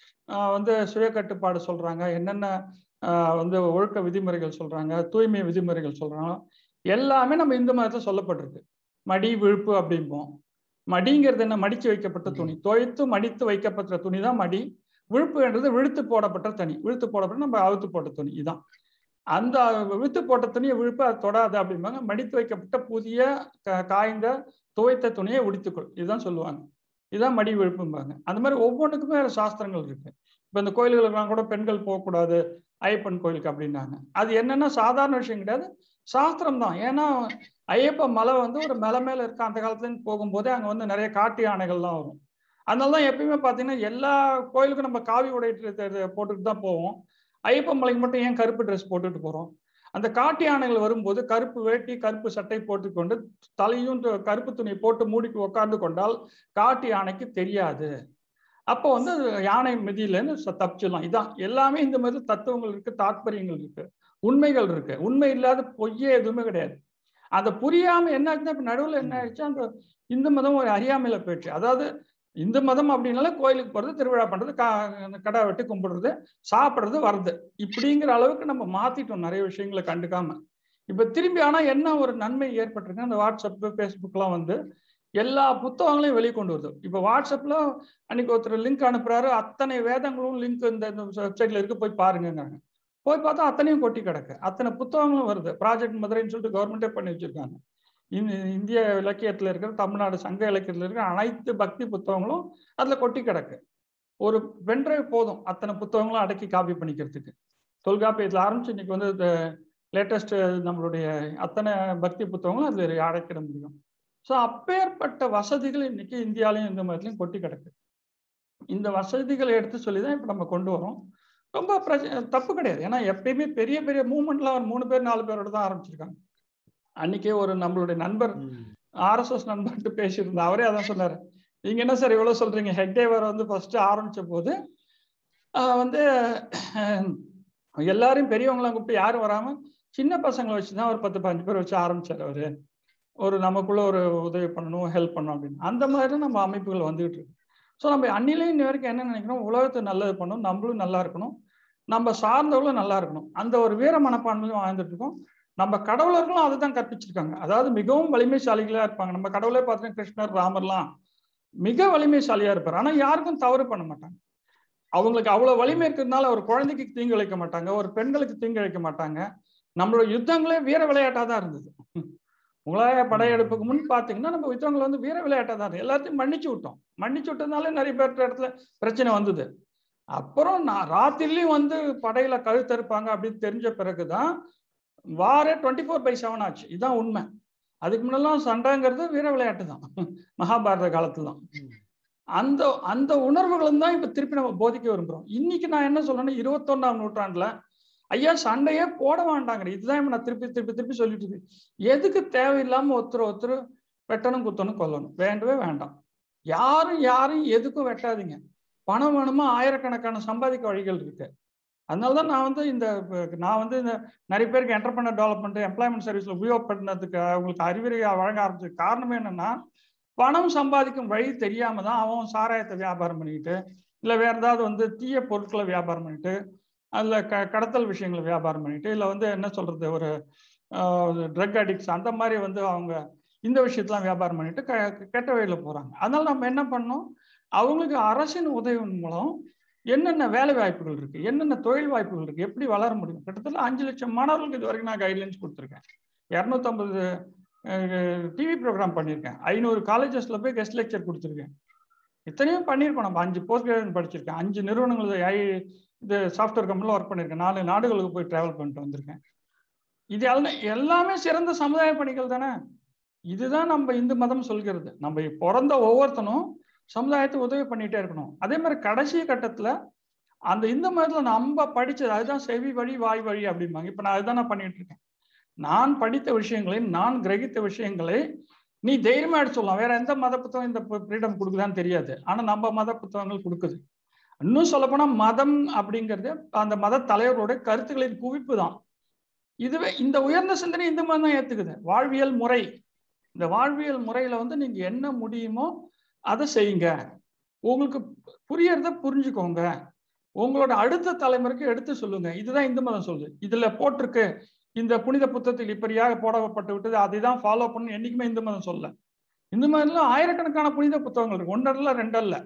வந்து சுய கட்டுப்பாடு சொல்றாங்க, என்னென்ன வந்து ஒழுக்க விதிமுறைகள் சொல்றாங்க, தூய்மை விதிமுறைகள் சொல்றாங்க, எல்லாமே நம்ம இந்து மதத்துல சொல்லப்பட்டிருக்கு. மடி விழுப்பு அப்படிம்போம். மடிங்கிறது என்ன? மடிச்சு வைக்கப்பட்ட துணி, துவைத்து மடித்து வைக்கப்பட்ட துணி தான் மடி. விழுப்புன்றது விழுத்து போடப்பட்ட துணி, விழுத்து போடப்பட்ட நம்ம அவுத்து போட்ட துணி. இதான் அந்த விழுத்து போட்ட துணியை விழுப்பு அதை தொடாது அப்படிம்பாங்க. மடித்து வைக்கப்பட்ட புதிய காய்ந்த துவைத்த துணியை உடித்துக்கொள், இதுதான் சொல்லுவாங்க. இதுதான் மடி விழுப்பும்பாங்க. அந்த மாதிரி ஒவ்வொன்றுக்குமே சாஸ்திரங்கள் இருக்கு. இப்ப இந்த கோயில்களுக்கெல்லாம் கூட பெண்கள் போகக்கூடாது ஐயப்பன் கோயிலுக்கு அப்படின்னாங்க. அது என்னன்னா சாதாரண விஷயம் கிடையாது, சாஸ்திரம் தான். ஏன்னா ஐயப்ப மலை வந்து ஒரு மலை மேல இருக்க அந்த காலத்துல இருந்து போகும்போதே அங்க வந்து நிறைய காட்டு யானைகள்லாம் வரும். அதனாலதான் எப்பயுமே பாத்தீங்கன்னா எல்லா கோயிலுக்கும் நம்ம காவி உடை போட்டுட்டு தான் போவோம். ஐயப்ப மலைக்கு மட்டும் ஏன் கருப்பு ட்ரெஸ் போட்டுட்டு போறோம்? அந்த காட்டு யானைகள் வரும்போது கருப்பு வேட்டி கருப்பு சட்டை போட்டுக்கொண்டு தலையும் கருப்பு துணியை போட்டு மூடிக்கு உட்கார்ந்து கொண்டால் காட்டு யானைக்கு தெரியாது. அப்போ வந்து யானை மிதியிலேருந்து தப்பிச்சிடலாம். இதான் எல்லாமே இந்த மாதிரி தத்துவங்கள் இருக்கு, தாற்பயங்கள் இருக்கு, உண்மைகள் இருக்கு. உண்மை இல்லாத பொய்யே எதுவுமே கிடையாது. அதை புரியாம என்ன ஆச்சுன்னா இப்ப நடுவில் என்ன ஆயிடுச்சு, அந்த இந்து மதம் ஒரு அறியாமையில போயிடுச்சு. அதாவது இந்து மதம் அப்படின்னால கோயிலுக்கு போறது, திருவிழா பண்றது, கடை வெட்டி கும்பிடுறது, சாப்பிடுறது, வர்றது, இப்படிங்கிற அளவுக்கு நம்ம மாத்திட்டோம் நிறைய விஷயங்களை கண்டுக்காம. இப்ப திரும்பி ஆனா என்ன ஒரு நன்மை ஏற்பட்டிருக்கு, அந்த வாட்ஸ்அப் பேஸ்புக் எல்லாம் வந்து எல்லா புத்தகங்களையும் வெளியே கொண்டு வருது. இப்ப வாட்ஸ்அப்ல அன்னைக்கு ஒருத்தர் லிங்க் அனுப்புறாரு, அத்தனை வேதங்களும் லிங்க் இந்த வெப்சைட்ல இருக்கு, போய் பாருங்கிறாங்க. போய் பார்த்தா அத்தனையும் கொட்டி கிடக்கு, அத்தனை புத்தகங்களும் வருது. ப்ராஜெக்ட் மதுரைன்னு சொல்லிட்டு கவர்மெண்டே பண்ணி வச்சிருக்காங்க. இந்திய இலக்கியத்துல இருக்கிற, தமிழ்நாடு சங்க இலக்கியத்துல இருக்கிற அனைத்து பக்தி புத்தகங்களும் அதுல கொட்டி கிடக்கு. ஒரு பென்ட்ரைவ் போதும் அத்தனை புத்தகங்களும் அடக்கி காப்பி பண்ணிக்கிறதுக்கு. தொல்காப்பியத்துல ஆரம்பிச்சு இன்னைக்கு வந்து லேட்டஸ்ட் நம்மளுடைய அத்தனை பக்தி புத்தகங்களும் அதுல அடைக்கிட முடியும். ஸோ அப்பேற்பட்ட வசதிகள் இன்னைக்கு இந்தியாலையும் இந்த மதத்திலையும் கொட்டி கிடக்கு. இந்த வசதிகளை எடுத்து சொல்லிதான் இப்ப நம்ம கொண்டு வரோம். ரொம்ப தப்பு கிடையாது. ஏன்னா எப்பயுமே பெரிய பெரிய மூவ்மெண்ட்லாம் ஒரு மூணு பேர் நாலு பேரோட தான் ஆரம்பிச்சிருக்காங்க. அன்னைக்கே ஒரு நம்மளுடைய நண்பர் ஆர்எஸ்எஸ் நண்பர்கிட்ட பேசியிருந்தா, அவரே அதான் சொன்னாரு, நீங்க என்ன சார் இவ்வளவு சொல்றீங்க, ஹெக்டேவர் வந்து ஃபர்ஸ்ட் ஆரம்பிச்ச போது வந்து எல்லாரும் பெரியவங்களாம் கூப்பிட்டு யாரும் வராம சின்ன பசங்களை வச்சுதான் ஒரு பத்து பதினஞ்சு பேர் வச்சு ஆரம்பிச்சாரு அவரு. ஒரு நமக்குள்ள ஒரு உதவி பண்ணணும், ஹெல்ப் பண்ணணும் அப்படின்னு. அந்த மாதிரி நம்ம அமைப்புகள் வந்துகிட்டு இருக்கு. ஸோ நம்ம அன்னிலையும் இன்ன வரைக்கும் என்ன நினைக்கணும், உலகத்தை நல்லது பண்ணணும், நம்மளும் நல்லா இருக்கணும், நம்ம சார்ந்தவர்களும் நல்லா இருக்கணும், அந்த ஒரு வீர மனப்பான்மையும் வாழ்ந்துட்டு இருக்கோம். நம்ம கடவுளர்களும் அதை தான் கற்பிச்சிருக்காங்க. அதாவது மிகவும் வலிமைசாலிகளா இருப்பாங்க. நம்ம கடவுளே பார்த்தீங்கன்னா கிருஷ்ணர், ராமர்லாம் மிக வலிமைசாலியா இருப்பார். ஆனா யாருக்கும் தவறு பண்ண மாட்டாங்க. அவங்களுக்கு அவ்வளவு வலிமை இருக்கிறதுனால ஒரு குழந்தைக்கு தீங்கு இழைக்க மாட்டாங்க, ஒரு பெண்களுக்கு தீங்கு இழைக்க மாட்டாங்க. நம்மளோட யுத்தங்களே வீர விளையாட்டா தான் இருந்தது. முகலாய படையெடுப்புக்கு முன் பாத்தீங்கன்னா நம்ம யுத்தங்கள் வந்து வீர விளையாட்டா தான் இருந்தது. எல்லாத்தையும் மன்னிச்சு விட்டோம். மன்னிச்சு விட்டதுனால நிறைய பேர் இடத்துல பிரச்சனை வந்தது. அப்புறம் நான் ராத்திரிலையும் வந்து படையில கழுத்தறுப்பாங்க அப்படின்னு தெரிஞ்ச பிறகுதான் வாரே டுவெண்ட்டி ஃபோர் பை செவன் ஆச்சு. இதுதான் உண்மை. அதுக்கு முன்னெல்லாம் சண்டைங்கிறது வீர விளையாட்டு தான், மகாபாரத காலத்துல தான். அந்த அந்த உணர்வுகளும் தான் இப்ப திருப்பி நம்ம போதிக்க விரும்புறோம். இன்னைக்கு நான் என்ன சொல்றேன்னா, இருபத்தொன்னாம் நூற்றாண்டுல ஐயா சண்டையே போட வேண்டாங்க. இதுதான் நான் திருப்பி திருப்பி திருப்பி சொல்லிட்டு இருக்கேன். எதுக்கு தேவையில்லாம ஒருத்தர் ஒருத்தர் வெட்டணும், குத்தணும், கொல்லணும்? வேண்டவே வேண்டாம். யாரும் யாரும் எதுக்கும் வெட்டாதீங்க. பணம் வேணுமா, ஆயிரக்கணக்கான சம்பாதிக்க வழிகள் இருக்கு. அதனாலதான் நான் வந்து இந்த நான் வந்து இந்த நிறைய பேருக்கு என்டர்பிரனர் டெவலப்மெண்ட், எம்ப்ளாய்மெண்ட் சர்வீஸ்ல உபயோகப்படுத்தினதுக்கு அவங்களுக்கு அறிவுரை வழங்க ஆரம்பிச்சதுக்கு காரணமே என்னன்னா, பணம் சம்பாதிக்கும் வழி தெரியாம தான் அவன் சாராயத்தை வியாபாரம் பண்ணிக்கிட்டு, இல்லை வேற ஏதாவது வந்து தீய பொருட்களை வியாபாரம் பண்ணிட்டு, அதுல க கடத்தல் விஷயங்களை வியாபாரம் பண்ணிட்டு, இல்லை வந்து என்ன சொல்றது ஒரு ட்ரக் அடிக்ட்ஸ் அந்த மாதிரி வந்து அவங்க இந்த விஷயத்தெல்லாம் வியாபாரம் பண்ணிட்டு கெட்ட வழியில போறாங்க. அதனால நம்ம என்ன பண்ணோம், அவங்களுக்கு அரசின் உதவியின் மூலம் என்னென்ன வேலை வாய்ப்புகள் இருக்கு, என்னென்ன தொழில் வாய்ப்புகள் இருக்கு, எப்படி வளர முடியும். கிட்டத்தட்ட அஞ்சு லட்சம் மாணவர்களுக்கு இது வரைக்கும் நான் கைட்லைன்ஸ் கொடுத்துருக்கேன். இரநூத்தி ஐம்பது டிவி ப்ரோக்ராம் பண்ணியிருக்கேன். ஐநூறு காலேஜஸ்ல போய் கெஸ்ட் லெக்சர் கொடுத்துருக்கேன். இத்தனையும் பண்ணியிருக்கோம். நம்ம அஞ்சு போஸ்ட் கிராஜுவேட் படிச்சிருக்கேன், அஞ்சு நிறுவனங்கள் ஐ இது சாஃப்ட்வேர் கம்பெனியில் ஒர்க் பண்ணியிருக்கேன். நாலு நாடுகளுக்கு போய் டிராவல் பண்ணிட்டு வந்திருக்கேன். இது எல்லாம் எல்லாமே சிறந்த சமுதாய பணிகள் தானே. இதுதான் நம்ம இந்து மதம் சொல்கிறது. நம்ம பிறந்த ஒவ்வொருத்தனும் சமுதாயத்துக்கு உதவி பண்ணிட்டே இருக்கணும். அதே மாதிரி கடைசி கட்டத்துல அந்த இந்து மதத்துல நம்ம படிச்சது அதுதான் செவி வழி வாய் வழி அப்படிம்பாங்க. இப்ப நான் அதுதான் நான் பண்ணிட்டு இருக்கேன். நான் படித்த விஷயங்களை, நான் கிரகித்த விஷயங்களை நீ தைரியமா எடுத்து சொல்லலாம். வேற எந்த மத புத்தகம் இந்த ஃப்ரீடம் கொடுக்குதான்னு தெரியாது. ஆனா நம்ம மத புத்தகங்கள் கொடுக்குது. இன்னும் சொல்ல போனா மதம் அப்படிங்கிறது அந்த மத தலைவர்களுடைய கருத்துக்களின் குவிப்பு தான். இதுவே இந்த உயர்ந்த சிந்தனை இந்து மதம் தான் ஏத்துக்குது. வாழ்வியல் முறை, இந்த வாழ்வியல் முறையில வந்து நீங்க என்ன முடியுமோ அதை செய்யுங்க. உங்களுக்கு புரியறத புரிஞ்சுக்கோங்க. உங்களோட அடுத்த தலைமுறைக்கு எடுத்து சொல்லுங்க. இதுதான் இந்து மதம் சொல்லுது. இதுல போட்டிருக்கு இந்த புனித புத்தகத்தில் இப்படியாக போடப்பட்டு விட்டது, அதை தான் ஃபாலோ பண்ணு என்னைக்குமே இந்து மதம் சொல்ல. இந்து மதத்துல ஆயிரக்கணக்கான புனித புத்தகங்கள் இருக்கு. ஒன்றல்ல ரெண்டல்ல.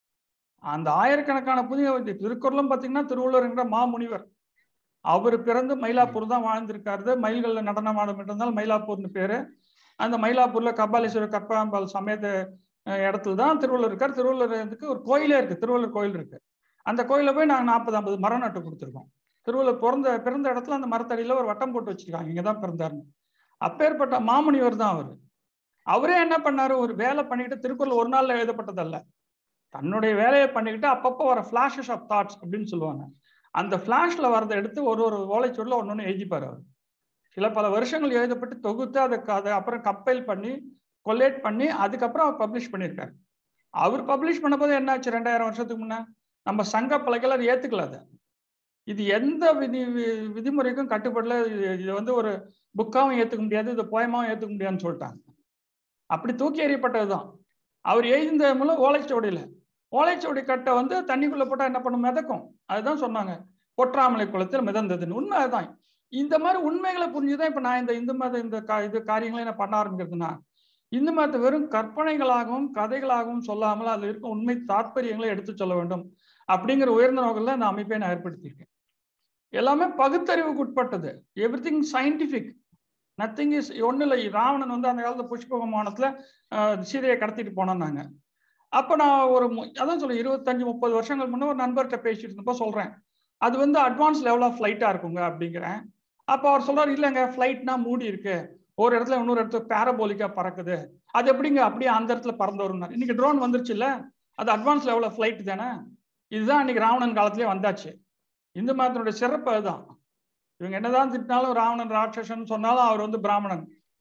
அந்த ஆயிரக்கணக்கான புனித திருக்குறளும் பாத்தீங்கன்னா திருவள்ளுவர் என்ற மாமுனிவர் அவர் பிறந்து மயிலாப்பூர் தான் வாழ்ந்திருக்காரு. மயில்கள்ல நடனம் ஆடும் இருந்தால் மயிலாப்பூர்னு பேரு. அந்த மயிலாப்பூர்ல கபாலீஸ்வரர் கப்பாம்பாள் சமேத இடத்துல தான் திருவள்ளுவர் இருக்கார். திருவள்ளுவருக்கு ஒரு கோயிலே இருக்கு, திருவள்ளுவர் கோயில் இருக்கு. அந்த கோயில போய் நாங்கள் நாற்பது ஐம்பது மரம் நட்டு கொடுத்துருக்கோம். திருவள்ளுவர் பிறந்த பிறந்த இடத்துல அந்த மரத்தடியில ஒரு வட்டம் போட்டு வச்சிருக்காங்க, இங்கதான் பிறந்தாருன்னு. அப்பேற்பட்ட மாமுனிவர் தான் அவரு. அவரே என்ன பண்ணாரு, ஒரு வேலை பண்ணிட்டு, திருக்குறள் ஒரு நாள்ல எழுதப்பட்டதல்ல, தன்னுடைய வேலையை பண்ணிக்கிட்டு அப்பப்போ வர பிளாஷஸ் ஆஃப் தாட்ஸ் அப்படின்னு சொல்லுவாங்க. அந்த பிளாஷ்ல வரதை எடுத்து ஒரு ஒரு ஓலைச்சுவடில ஒன்னு ஒன்று எழுதிப்பாரு அவர். சில பல வருஷங்கள் எழுதப்பட்டு தொகுத்து அதை அதை அப்புறம் கம்பைல் பண்ணி கொலேட் பண்ணி அதுக்கப்புறம் அவர் பப்ளிஷ் பண்ணியிருக்காரு. அவர் பப்ளிஷ் பண்ண போது என்ன ஆச்சு, ரெண்டாயிரம் வருஷத்துக்கு முன்ன நம்ம சங்க பலகைகள் அதை ஏத்துக்கல. அது இது எந்த விதி விதிமுறைக்கும் கட்டுப்படல. இது வந்து ஒரு புக்காவும் ஏத்துக்க முடியாது, இது போயமாவும் ஏத்துக்க முடியாதுன்னு சொல்லிட்டாங்க. அப்படி தூக்கி எறியப்பட்டதுதான். அவர் எழுதிந்த மூலம் ஓலைச்சுவடியில ஓலைச்சுவடி கட்டை வந்து தண்ணிக்குள்ள போட்டா என்ன பண்ணும், மிதக்கும். அதுதான் சொன்னாங்க, பொற்றாமலை குளத்தில் மிதந்ததுன்னு. உண்மை அதுதான். இந்த மாதிரி உண்மைகளை புரிஞ்சுதான் இப்ப நான் இந்த இந்து மத இந்த இது காரியங்களை நான் பண்ண ஆரம்பிக்கிறதுனா, இந்து மதத்தை வெறும் கற்பனைகளாகவும் கதைகளாகவும் சொல்லாமல் அதுல இருக்கும் உண்மை தாற்பயங்களை எடுத்து சொல்ல வேண்டும் அப்படிங்கிற உயர்ந்த நோக்கில் இந்த அமைப்பை நான் ஏற்படுத்தியிருக்கேன். எல்லாமே பகுத்தறிவுக்கு உட்பட்டது. Everything scientific, nothing is. ஒன்றும் இல்லை. ராவணன் வந்து அந்த காலத்துல புஷ்ப விமானத்துல சீதையை கடத்திட்டு போனாங்க. அப்ப நான் ஒரு அதான் சொல்ல இருபத்தஞ்சு முப்பது வருஷங்கள் முன்ன ஒரு நண்பர்கிட்ட பேசிட்டு இருந்தப்போ சொல்றேன், அது வந்து அட்வான்ஸ் லெவல் ஆஃப் ஃபிளைட்டா இருக்குங்க அப்படிங்கிறேன். அப்ப அவர் சொல்றாரு, இல்லைங்க ஃபிளைட்னா மூடி இருக்கு, ஒரு இடத்துல இன்னொரு இடத்துல பேரபோலிக்கா பறக்குது, அது எப்படிங்க அப்படியே அந்த இடத்துல பறந்து வரும். இன்னைக்கு ட்ரோன் வந்துருச்சு இல்ல, அது அட்வான்ஸ் லெவல் ஆஃப் ஃபிளைட் தானே. இதுதான் இன்னைக்கு ராவணன் காலத்திலேயே வந்தாச்சு. இந்து மதத்தினுடைய சிறப்பு அதுதான். இவங்க என்னதான் திட்டினாலும் ராவணன் ராட்சசன் சொன்னாலும் அவர் வந்து பிராமணன்,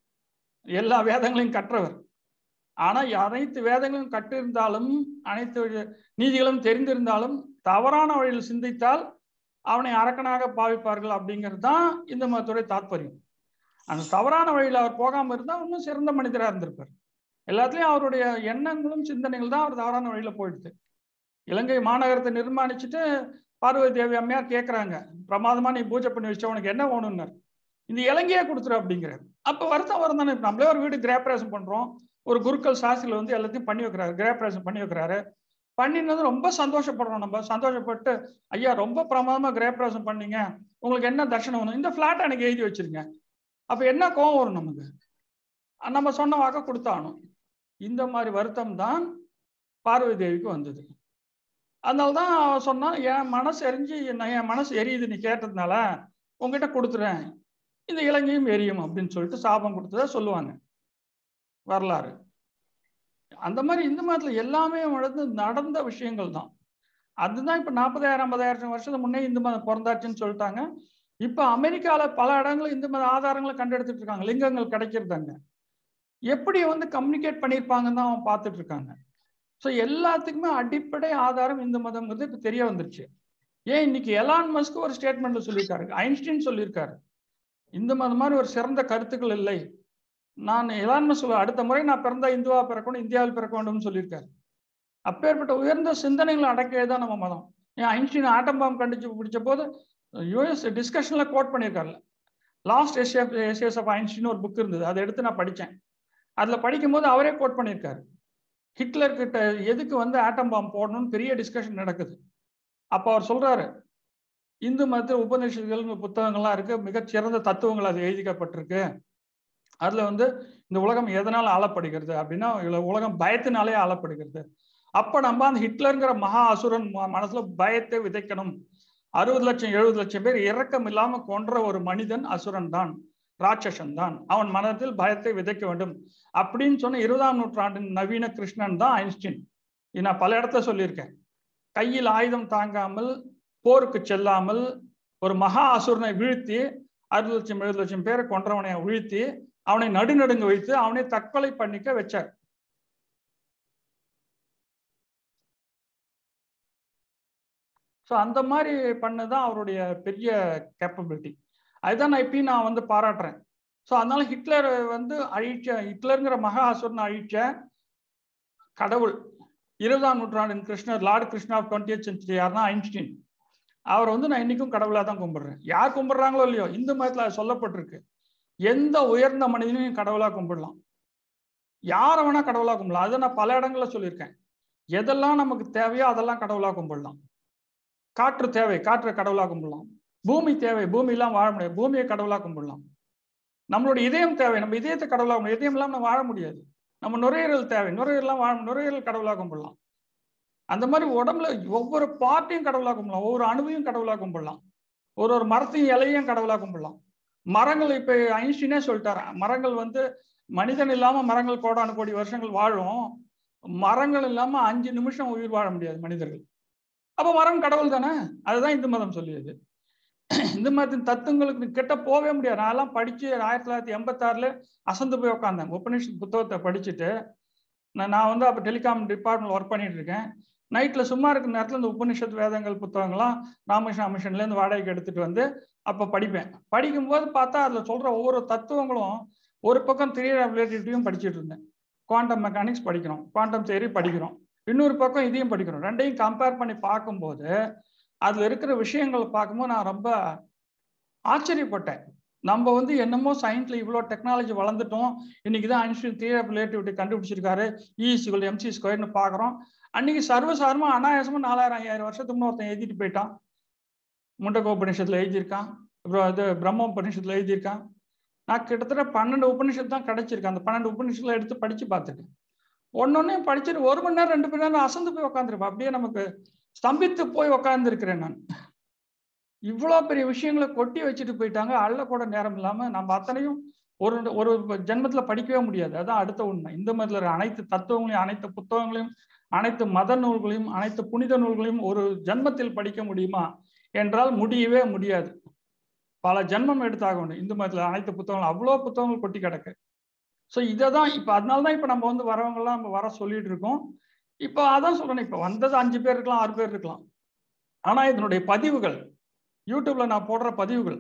எல்லா வேதங்களையும் கற்றவர். ஆனா அனைத்து வேதங்களும் கற்றிருந்தாலும் அனைத்து நீதிகளும் தெரிந்திருந்தாலும் தவறான வழியில் சிந்தித்தால் அவனை அரக்கனாக பாவிப்பார்கள் அப்படிங்கிறது தான் இந்த மதத்துடைய தாற்பயம். அந்த தவறான வழியில் அவர் போகாம இருந்தா இன்னும் சிறந்த மனிதராக இருந்திருப்பார். எல்லாத்துலயும் அவருடைய எண்ணங்களும் சிந்தனைகள் தான் அவர் தவறான வழியில போயிடுது. இலங்கை மாநகரத்தை நிர்மாணிச்சுட்டு பார்வதி தேவி அம்மையார் கேட்கிறாங்க, பிரமாதமா நீ பூஜை பண்ணி வச்ச, உனக்கு என்ன வேணும்னார். இந்த இலங்கையே கொடுத்துரு அப்படிங்கிறார். அப்ப வருத்தம் வரும் தானே. நம்மளே ஒரு வீடு கிரேப்ரேசம் பண்றோம், ஒரு குருக்கள் சாஸ்திரிகள் வந்து எல்லாத்தையும் பண்ணி வைக்கிறாரு, கிரேப்ரேசம் பண்ணி வைக்கிறாரு. பண்ணினது ரொம்ப சந்தோஷப்படுறோம். நம்ம சந்தோஷப்பட்டு, ஐயா ரொம்ப பிரமாதமா கிரேப்ரேசம் பண்ணீங்க, உங்களுக்கு என்ன தட்சணை வேணும், இந்த பிளாட் எனக்கு எழுதி வச்சிருங்க. அப்ப என்ன கோவம் வரும் நமக்கு, நம்ம சொன்ன வாக்க கொடுத்தானும். இந்த மாதிரி வருத்தம் தான் பார்வதி தேவிக்கு வந்தது. அதனால்தான் அவன் சொன்னான், என் மனசு எரிஞ்சு என் மனசு எரியுது நீ கேட்டதுனால உங்ககிட்ட கொடுத்துறேன், இந்த இலங்கையும் எரியும் அப்படின்னு சொல்லிட்டு சாபம் கொடுத்ததா சொல்லுவாங்க வரலாறு. அந்த மாதிரி இந்து மதத்துல எல்லாமே நடந்து நடந்த விஷயங்கள் தான். அதுதான் இப்ப நாற்பதாயிரம் ஐம்பதாயிரம் வருஷத்துக்கு முன்னே இந்து மதம் பிறந்தாச்சுன்னு சொல்லிட்டாங்க. இப்ப அமெரிக்கால பல இடங்களும் இந்து மத ஆதாரங்களை கண்டெடுத்துட்டு இருக்காங்க, லிங்கங்கள் கிடைக்கிறதாங்க. எப்படி வந்து கம்யூனிகேட் பண்ணியிருப்பாங்கன்னு தான் அவன் பார்த்துட்டு இருக்காங்க. ஸோ எல்லாத்துக்குமே அடிப்படை ஆதாரம் இந்து மதம்ங்கிறது இப்ப தெரிய வந்துருச்சு. ஏன் இன்னைக்கு எலான் மஸ்க் ஒரு ஸ்டேட்மெண்ட்ல சொல்லியிருக்காரு, ஐன்ஸ்டீன் சொல்லியிருக்காரு, இந்து மதம் மாதிரி ஒரு சிறந்த கருத்துக்கள் இல்லை. நான் எலான் மஸ்க் சொல்ல, அடுத்த முறை நான் பிறந்தா இந்துவா பிறக்கணும், இந்தியாவில் பிறக்க வேண்டும் சொல்லியிருக்காரு. அப்பேற்பட்ட உயர்ந்த சிந்தனைகளை அடக்கியது தான் நம்ம மதம். ஏன் ஐன்ஸ்டீன் ஆட்டம் பாம் கண்டிச்சு பிடிச்ச போது யூஎஸ் டிஸ்கஷன்ல கோட் பண்ணியிருக்காரு. லாஸ்ட் எஸ்ஏஸ் ஆஃப் ஐன்ஸ்டீன் ஒரு புக் இருந்தது, அதை எடுத்து நான் படித்தேன். அதுல படிக்கும் போது அவரே கோட் பண்ணியிருக்காரு, ஹிட்லர் கிட்ட எதுக்கு வந்து ஆட்டம் பாம் போடணும்னு பெரிய டிஸ்கஷன் நடக்குது. அப்ப அவர் சொல்றாரு, இந்து மதத்தில் உபநிஷத்துகள் புத்தகங்கள்லாம் இருக்கு, மிகச்சிறந்த தத்துவங்கள் அது எழுதிக்கப்பட்டிருக்கு. அதுல வந்து இந்த உலகம் எதனால ஆளப்படுகிறது அப்படின்னா உலகம் பயத்தினாலே ஆளப்படுகிறது. அப்ப நம்ம அந்த ஹிட்லருங்கிற மகா அசுரன் மனசுல பயத்தை விதைக்கணும் அறுபது லட்சம் எழுபது லட்சம் பேர் இரக்கம் இல்லாம கொன்ற ஒரு மனிதன் அசுரன் தான், ராட்சசன் தான். அவன் மனத்தில் பயத்தை விதைக்க வேண்டும் அப்படின்னு சொன்ன இருபதாம் நூற்றாண்டின் நவீன கிருஷ்ணன் தான் ஐன்ஸ்டீன். இது நான் பல இடத்துல சொல்லியிருக்கேன். கையில் ஆயுதம் தாங்காமல், போருக்கு செல்லாமல், ஒரு மகா அசுரனை வீழ்த்தி, அறுபது லட்சம் எழுபது லட்சம் பேரை கொன்றவனை வீழ்த்தி அவனை நடுநடுங்க வைத்து அவனை தற்கொலை பண்ணிக்க வச்சார். ஸோ அந்த மாதிரி பண்ணதான் அவருடைய பெரிய கேப்பபிலிட்டி. அதுதான் நான் இப்பயும் நான் வந்து பாராட்டுறேன். ஸோ அதனால ஹிட்லர் வந்து அழிச்ச, ஹிட்லருங்கிற மகா அசுரனை அழிச்ச கடவுள் இருபதாம் நூற்றாண்டின் கிருஷ்ணர், lord Krishna of twentieth century யாருன்னா ஐன்ஸ்டீன். அவர் வந்து நான் இன்னைக்கும் கடவுளாக தான் கும்பிடுறேன். யார் கும்பிடுறாங்களோ இல்லையோ, இந்து மதத்தில் அது சொல்லப்பட்டிருக்கு. எந்த உயர்ந்த மனிதனையும் கடவுளாக கும்பிடலாம், யாரை வேணா கடவுளாக கும்பிடலாம். அதை நான் பல இடங்கள்ல சொல்லியிருக்கேன். எதெல்லாம் நமக்கு தேவையோ அதெல்லாம் கடவுளாக கும்பிடலாம். காற்று தேவை, காற்றை கடவுளாக கும்பிடலாம். பூமி தேவை, பூமி இல்லாமல் வாழ முடியாது, பூமியை கடவுளாக கும்பிடலாம். நம்மளுடைய இதயம் தேவை, நம்ம இதயத்தை கடவுளாக கும்பிடலாம். இதயம் இல்லாமல் நம்ம வாழ முடியாது. நம்ம நுரையீரல் தேவை, நுரையீரலாம் வாழ, நுரையீரல் கடவுளாக கும்பிடலாம். அந்த மாதிரி உடம்புல ஒவ்வொரு பார்ட்டையும் கடவுளாக கும்பிடலாம், ஒவ்வொரு அணுவையும் கடவுளாக கும்பிடலாம், ஒரு ஒரு மரத்தையும் இலையும் கடவுளாக கும்பிடலாம். மரங்கள் இப்ப ஐன்ஸ்டீனே சொல்லிட்டாரு, மரங்கள் வந்து மனிதன் இல்லாம மரங்கள் கோடானு கோடி வருஷங்கள் வாழும், மரங்கள் இல்லாம அஞ்சு நிமிஷம் உயிர் வாழ முடியாது மனிதர்கள். அப்ப மரம் கடவுள் தானே. அதுதான் இந்து மதம் சொல்லியது. இந்து மதத்தின் தத்துவங்களுக்கு கிட்ட போகவே முடியாது. நான் எல்லாம் படிச்சு ஆயிரத்தி தொள்ளாயிரத்தி எண்பத்தி ஆறுல அசந்து போய் உட்காந்தேன். உபநிஷத் புத்தகத்தை படிச்சுட்டு நான் வந்து அப்ப டெலிகாம் டிபார்ட்மெண்ட் ஒர்க் பண்ணிட்டு இருக்கேன். நைட்ல சும்மா இருக்கிற நேரத்துல இந்த உபநிஷத் வேதங்கள் புத்தகங்கள்லாம் ராமகிருஷ்ணா மிஷன்ல இருந்து வாடகைக்கு எடுத்துட்டு வந்து அப்ப படிப்பேன். படிக்கும்போது பார்த்தா அதுல சொல்ற ஒவ்வொரு தத்துவங்களும், ஒரு பக்கம் தியரி ஆஃப் ரிலேட்டிவிட்டியும் படிச்சுட்டு இருந்தேன், குவாண்டம் மெக்கானிக்ஸ் படிக்கிறோம், குவாண்டம் தியரி படிக்கிறோம், இன்னொரு பக்கம் இதையும் படிக்கிறோம். ரெண்டையும் கம்பேர் பண்ணி பார்க்கும்போது அதுல இருக்கிற விஷயங்களை பார்க்கும்போது நான் ரொம்ப ஆச்சரியப்பட்டேன். நம்ம வந்து என்னமோ சயின்ஸ்ல இவ்வளோ டெக்னாலஜி வளர்ந்துட்டோம், இன்னைக்கு தான் ஐன்ஸ்டீன் தியரி ஆஃப் ரிலேட்டிவிட்டி கண்டுபிடிச்சிருக்காரு, இ ஈக்குவல் எம்சி ஸ்கொயர்னு பார்க்குறோம். அன்னைக்கு சர்வசாரமா அனாயாசமா நாலாயிரம் ஐயாயிரம் வருஷத்துக்கு முன்ன ஒருத்தன் எழுதிட்டு போயிட்டான். முண்டக உபநிஷத்துல எழுதியிருக்கான், அப்புறம் இது பிரம்ம உபநிஷத்துல எழுதியிருக்கான். நான் கிட்டத்தட்ட பன்னெண்டு உபநிஷத்து தான் கிடைச்சிருக்கேன். அந்த பன்னெண்டு உபநிஷத்துல எடுத்து படிச்சு பார்த்துட்டேன். ஒன்னொன்னே படிச்சுட்டு ஒரு மணி நேரம் ரெண்டு மணி நேரம் அசந்து போய் உட்காந்துருப்பேன். அப்படியே நமக்கு ஸ்தம்பித்து போய் உட்கார்ந்து இருக்கிறேன் நான். இவ்வளோ பெரிய விஷயங்களை கொட்டி வச்சுட்டு போயிட்டாங்க, அள்ள கூட நேரம் இல்லாம. நம்ம அத்தனையும் ஒரு ஒரு ஜென்மத்துல படிக்கவே முடியாது. அதான் அடுத்த உண்மை. இந்த மதத்துல அனைத்து தத்துவங்களையும், அனைத்து புத்தகங்களையும், அனைத்து மத நூல்களையும், அனைத்து புனித நூல்களையும் ஒரு ஜென்மத்தில் படிக்க முடியுமா என்றால் முடியவே முடியாது. பல ஜென்மம் எடுத்தாக வேண்டும். இந்து மதத்துல அனைத்து புத்தகங்களும் அவ்வளோ புத்தகங்கள் கொட்டி கிடக்கு. ஸோ இதை தான் இப்போ, அதனாலதான் இப்போ நம்ம வந்து வரவங்கெல்லாம் நம்ம வர சொல்லிட்டு இருக்கோம். இப்போ அதான் சொல்றேன், இப்போ வந்தது அஞ்சு பேர் இருக்கலாம், ஆறு பேர் இருக்கலாம். ஆனா இதனுடைய பதிவுகள், யூடியூப்ல நான் போடுற பதிவுகள்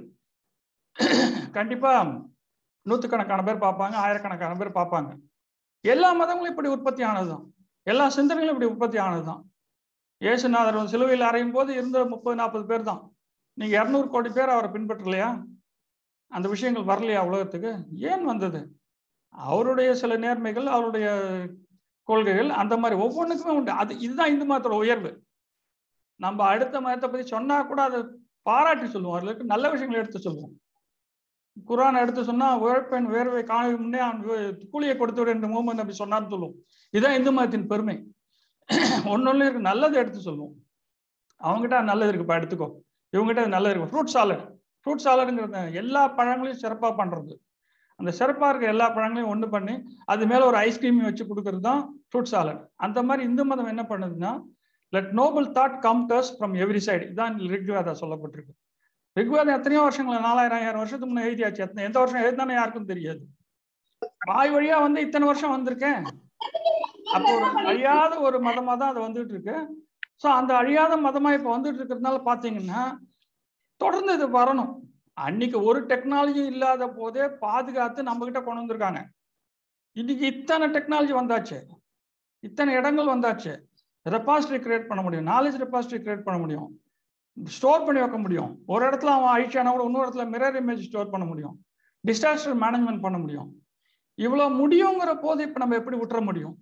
கண்டிப்பா நூற்றுக்கணக்கான பேர் பார்ப்பாங்க, ஆயிரக்கணக்கான பேர் பார்ப்பாங்க. எல்லா மதங்களும் இப்படி உற்பத்தி ஆனதுதான், எல்லா சிந்தனைகளும் இப்படி உற்பத்தி ஆனதுதான். இயேசுநாதர் சிலுவையில் அறையும் போது இருந்த முப்பது நாற்பது பேர் தான். நீங்க இருநூறு கோடி பேர் அவரை பின்பற்றலையா? அந்த விஷயங்கள் வரலையா உலகத்துக்கு? ஏன் வந்தது? அவருடைய சில நேர்மைகள், அவருடைய கொள்கைகள், அந்த மாதிரி ஒவ்வொன்றுக்குமே உண்டு. அது இதுதான் இந்து மதத்தோட உயர்வு. நம்ம அடுத்த மதத்தை பத்தி சொன்னா கூட அதை பாராட்டி சொல்லுவோம், அதுல இருக்க நல்ல விஷயங்களை எடுத்து சொல்லுவோம். குர்ஆன் எடுத்து சொன்னா உழைப்பெண் வேர்வை காண முன்னே கூலியை கொடுத்து விடு என்று முகமது நபி சொன்னான்னு சொல்லுவோம். இதுதான் இந்து மதத்தின் பெருமை. ஒன்னொன்னு இருக்கு, நல்லதை எடுத்து சொல்லுவோம். அவங்ககிட்ட நல்லது இருக்குப்பா எடுத்துக்கோ, இவங்ககிட்ட நல்லது இருக்கு. ஃப்ரூட் சாலட், ஃப்ரூட் சாலடுங்கிறது எல்லா பழங்களையும் சிறப்பா பண்றது. அந்த சிறப்பா இருக்க எல்லா பழங்களையும் ஒன்று பண்ணி அது மேல ஒரு ஐஸ்கிரீம் வச்சு கொடுக்கறது தான் ஃப்ரூட் சாலட். அந்த மாதிரி இந்து மதம் என்ன பண்ணுதுன்னா, let noble thought come to us from every side. இதான் ரிக்வேதா சொல்லப்பட்டிருக்கு. ரிக்வேதம் எத்தனையோ வருஷங்கள், நாலாயிரம் ஐயாயிரம் வருஷத்துக்கு முன்னே எழுதியாச்சு. எத்தனை எந்த வருஷம் எழுதினானே யாருக்கும் தெரியாது. வாய் வழியா வந்து இத்தனை வருஷம் வந்திருக்கேன். அப்போ ஒரு அழியாத ஒரு மதமா தான் அது வந்துட்டு இருக்கு. ஸோ அந்த அழியாத மதமா இப்ப வந்துட்டு இருக்கிறதுனால பாத்தீங்கன்னா தொடர்ந்து இது வரணும். அன்னைக்கு ஒரு டெக்னாலஜி இல்லாத போதே பாதுகாத்து நம்ம கிட்ட கொண்டு வந்திருக்காங்க. இன்னைக்கு இத்தனை டெக்னாலஜி வந்தாச்சு, இத்தனை இடங்கள் வந்தாச்சு. ரெபாசிட்டரி கிரியேட் பண்ண முடியும், நாலேஜ் ரெபாசிட்டரி கிரியேட் பண்ண முடியும், ஸ்டோர் பண்ணி வைக்க முடியும். ஒரு இடத்துல அவன் அழிச்சானா கூட இன்னொரு இடத்துல மிரர் இமேஜ் ஸ்டோர் பண்ண முடியும், டிசாஸ்டர் மேனேஜ்மெண்ட் பண்ண முடியும். இவ்வளவு முடியுங்கிற போது இப்ப நம்ம எப்படி விட்டுற முடியும்?